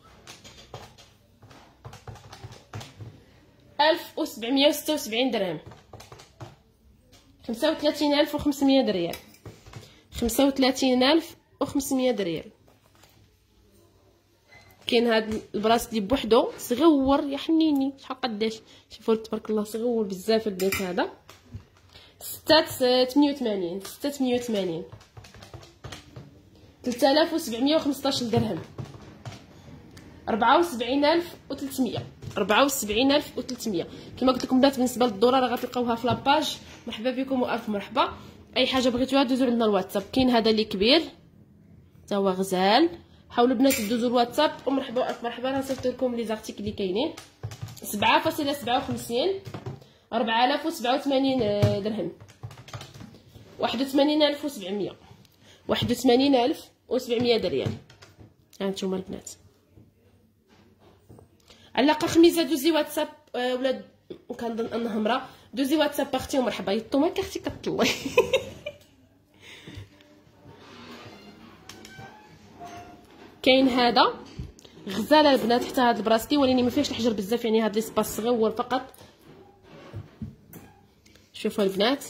ألف وسبعمية وستة وسبعين درهم، خمسة وثلاثين ألف وخمسمية ريال، خمسة وثلاثين ألف وخمسمية ريال. كاين هاد البراسلي بوحدو صغيور يا حنيني. شحال قداش؟ شوفوا تبارك الله صغيور بزاف البنات. هذا ستة ثمانية وثمانين، ستة ثمانية وثمانين، ثلاثة آلاف وسبعمية وخمسطاش درهم، أربعة وسبعين ألف وثلاثمية، أربعة وسبعين ألف وثلاثمية. كما قلت لكم بنات بالنسبه للدوره راه غتلقاوها في لاباج. مرحبا بكم والف مرحبا. اي حاجه بغيتوها دوزوا عندنا الواتساب. كاين هذا اللي كبير حتى هو غزال. حاولوا بنات دوزوا الواتساب ومرحبا والف مرحبا. راه صيفط لكم لي زارتيكل اللي كاينين. سبعة فاصلة سبعة وخمسين، أربعة آلاف وسبعة وثمانين درهم، واحد وثمانين ألف وسبعمية، واحد وثمانين ألف وسبعمية ريال. ها انتم البنات. علاقه خميزه دوزي واتساب أه ولا كنظن انها مرا. دوزي واتساب اختي ومرحبا. يطوما كاختي كطلي. كاين هذا غزاله البنات حتى هذا البراسلي ولكن ما فيهش الحجر بزاف، يعني هذا ليسباس صغيور فقط. شوفوا البنات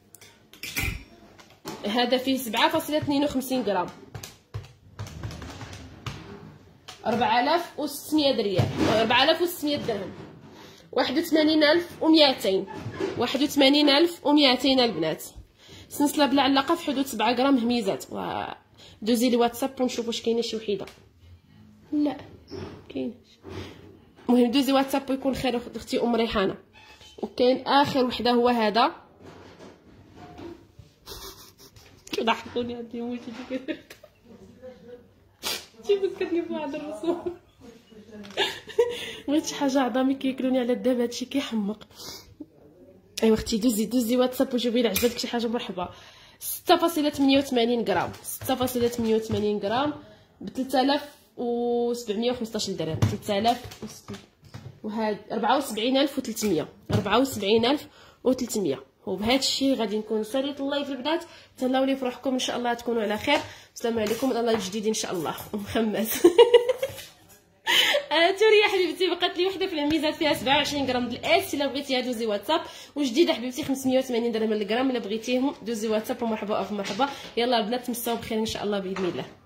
هذا فيه سبعة فاصلة اثنين وخمسين غرام، أربعة آلاف وستمية ريال، أربعة آلاف وستمية درهم، واحد وثمانين ألف ومئتين، واحد وثمانين ألف ومئتين البنات. سلسله بلا علاقه في حدود سبعة غرام هميزات. دوزي لي واتساب ونشوف واش كاينه شي وحيده. لا كاينه المهم دوزي واتساب ويكون خير اختي ام ريحانه. وكاين اخر وحده هو هذا، كيضحكوني هاد الايموجي اللي كدرت تيفكرني بواحد الرسوم. بغيت شي حاجه عظامي كياكلوني على الداب، هادشي كيحمق. ايوا اختي دوزي دوزي واتساب وجيبي لي عجبتك شي حاجه مرحبا. ستة فاصلة ثمانية وثمانين غرام، ستة فاصلة ثمانية وثمانين غرام ب ثلاثة آلاف وسبعمية وخمسطاش درهم، ثلاثة آلاف وهاد أربعة وسبعين ألف وثلاثمية، أربعة وسبعين ألف وثلاثمية. وبهذا الشيء غادي نكون ساليت اللايف البنات. تهلاو لي في روحكم ان شاء الله تكونوا على خير. السلام عليكم من الله الجديد ان شاء الله. ومخمس توريا حبيبتي بقات لي وحده في العميزات فيها سبعة وعشرين غرام د الاس. الا بغيتيها دوزي واتساب. وجديده حبيبتي خمسمية وثمانين درهم الغرام. الا بغيتيهم دوزي واتساب ومرحبا او مرحبا. يلا البنات تمساو بخير ان شاء الله باذن الله.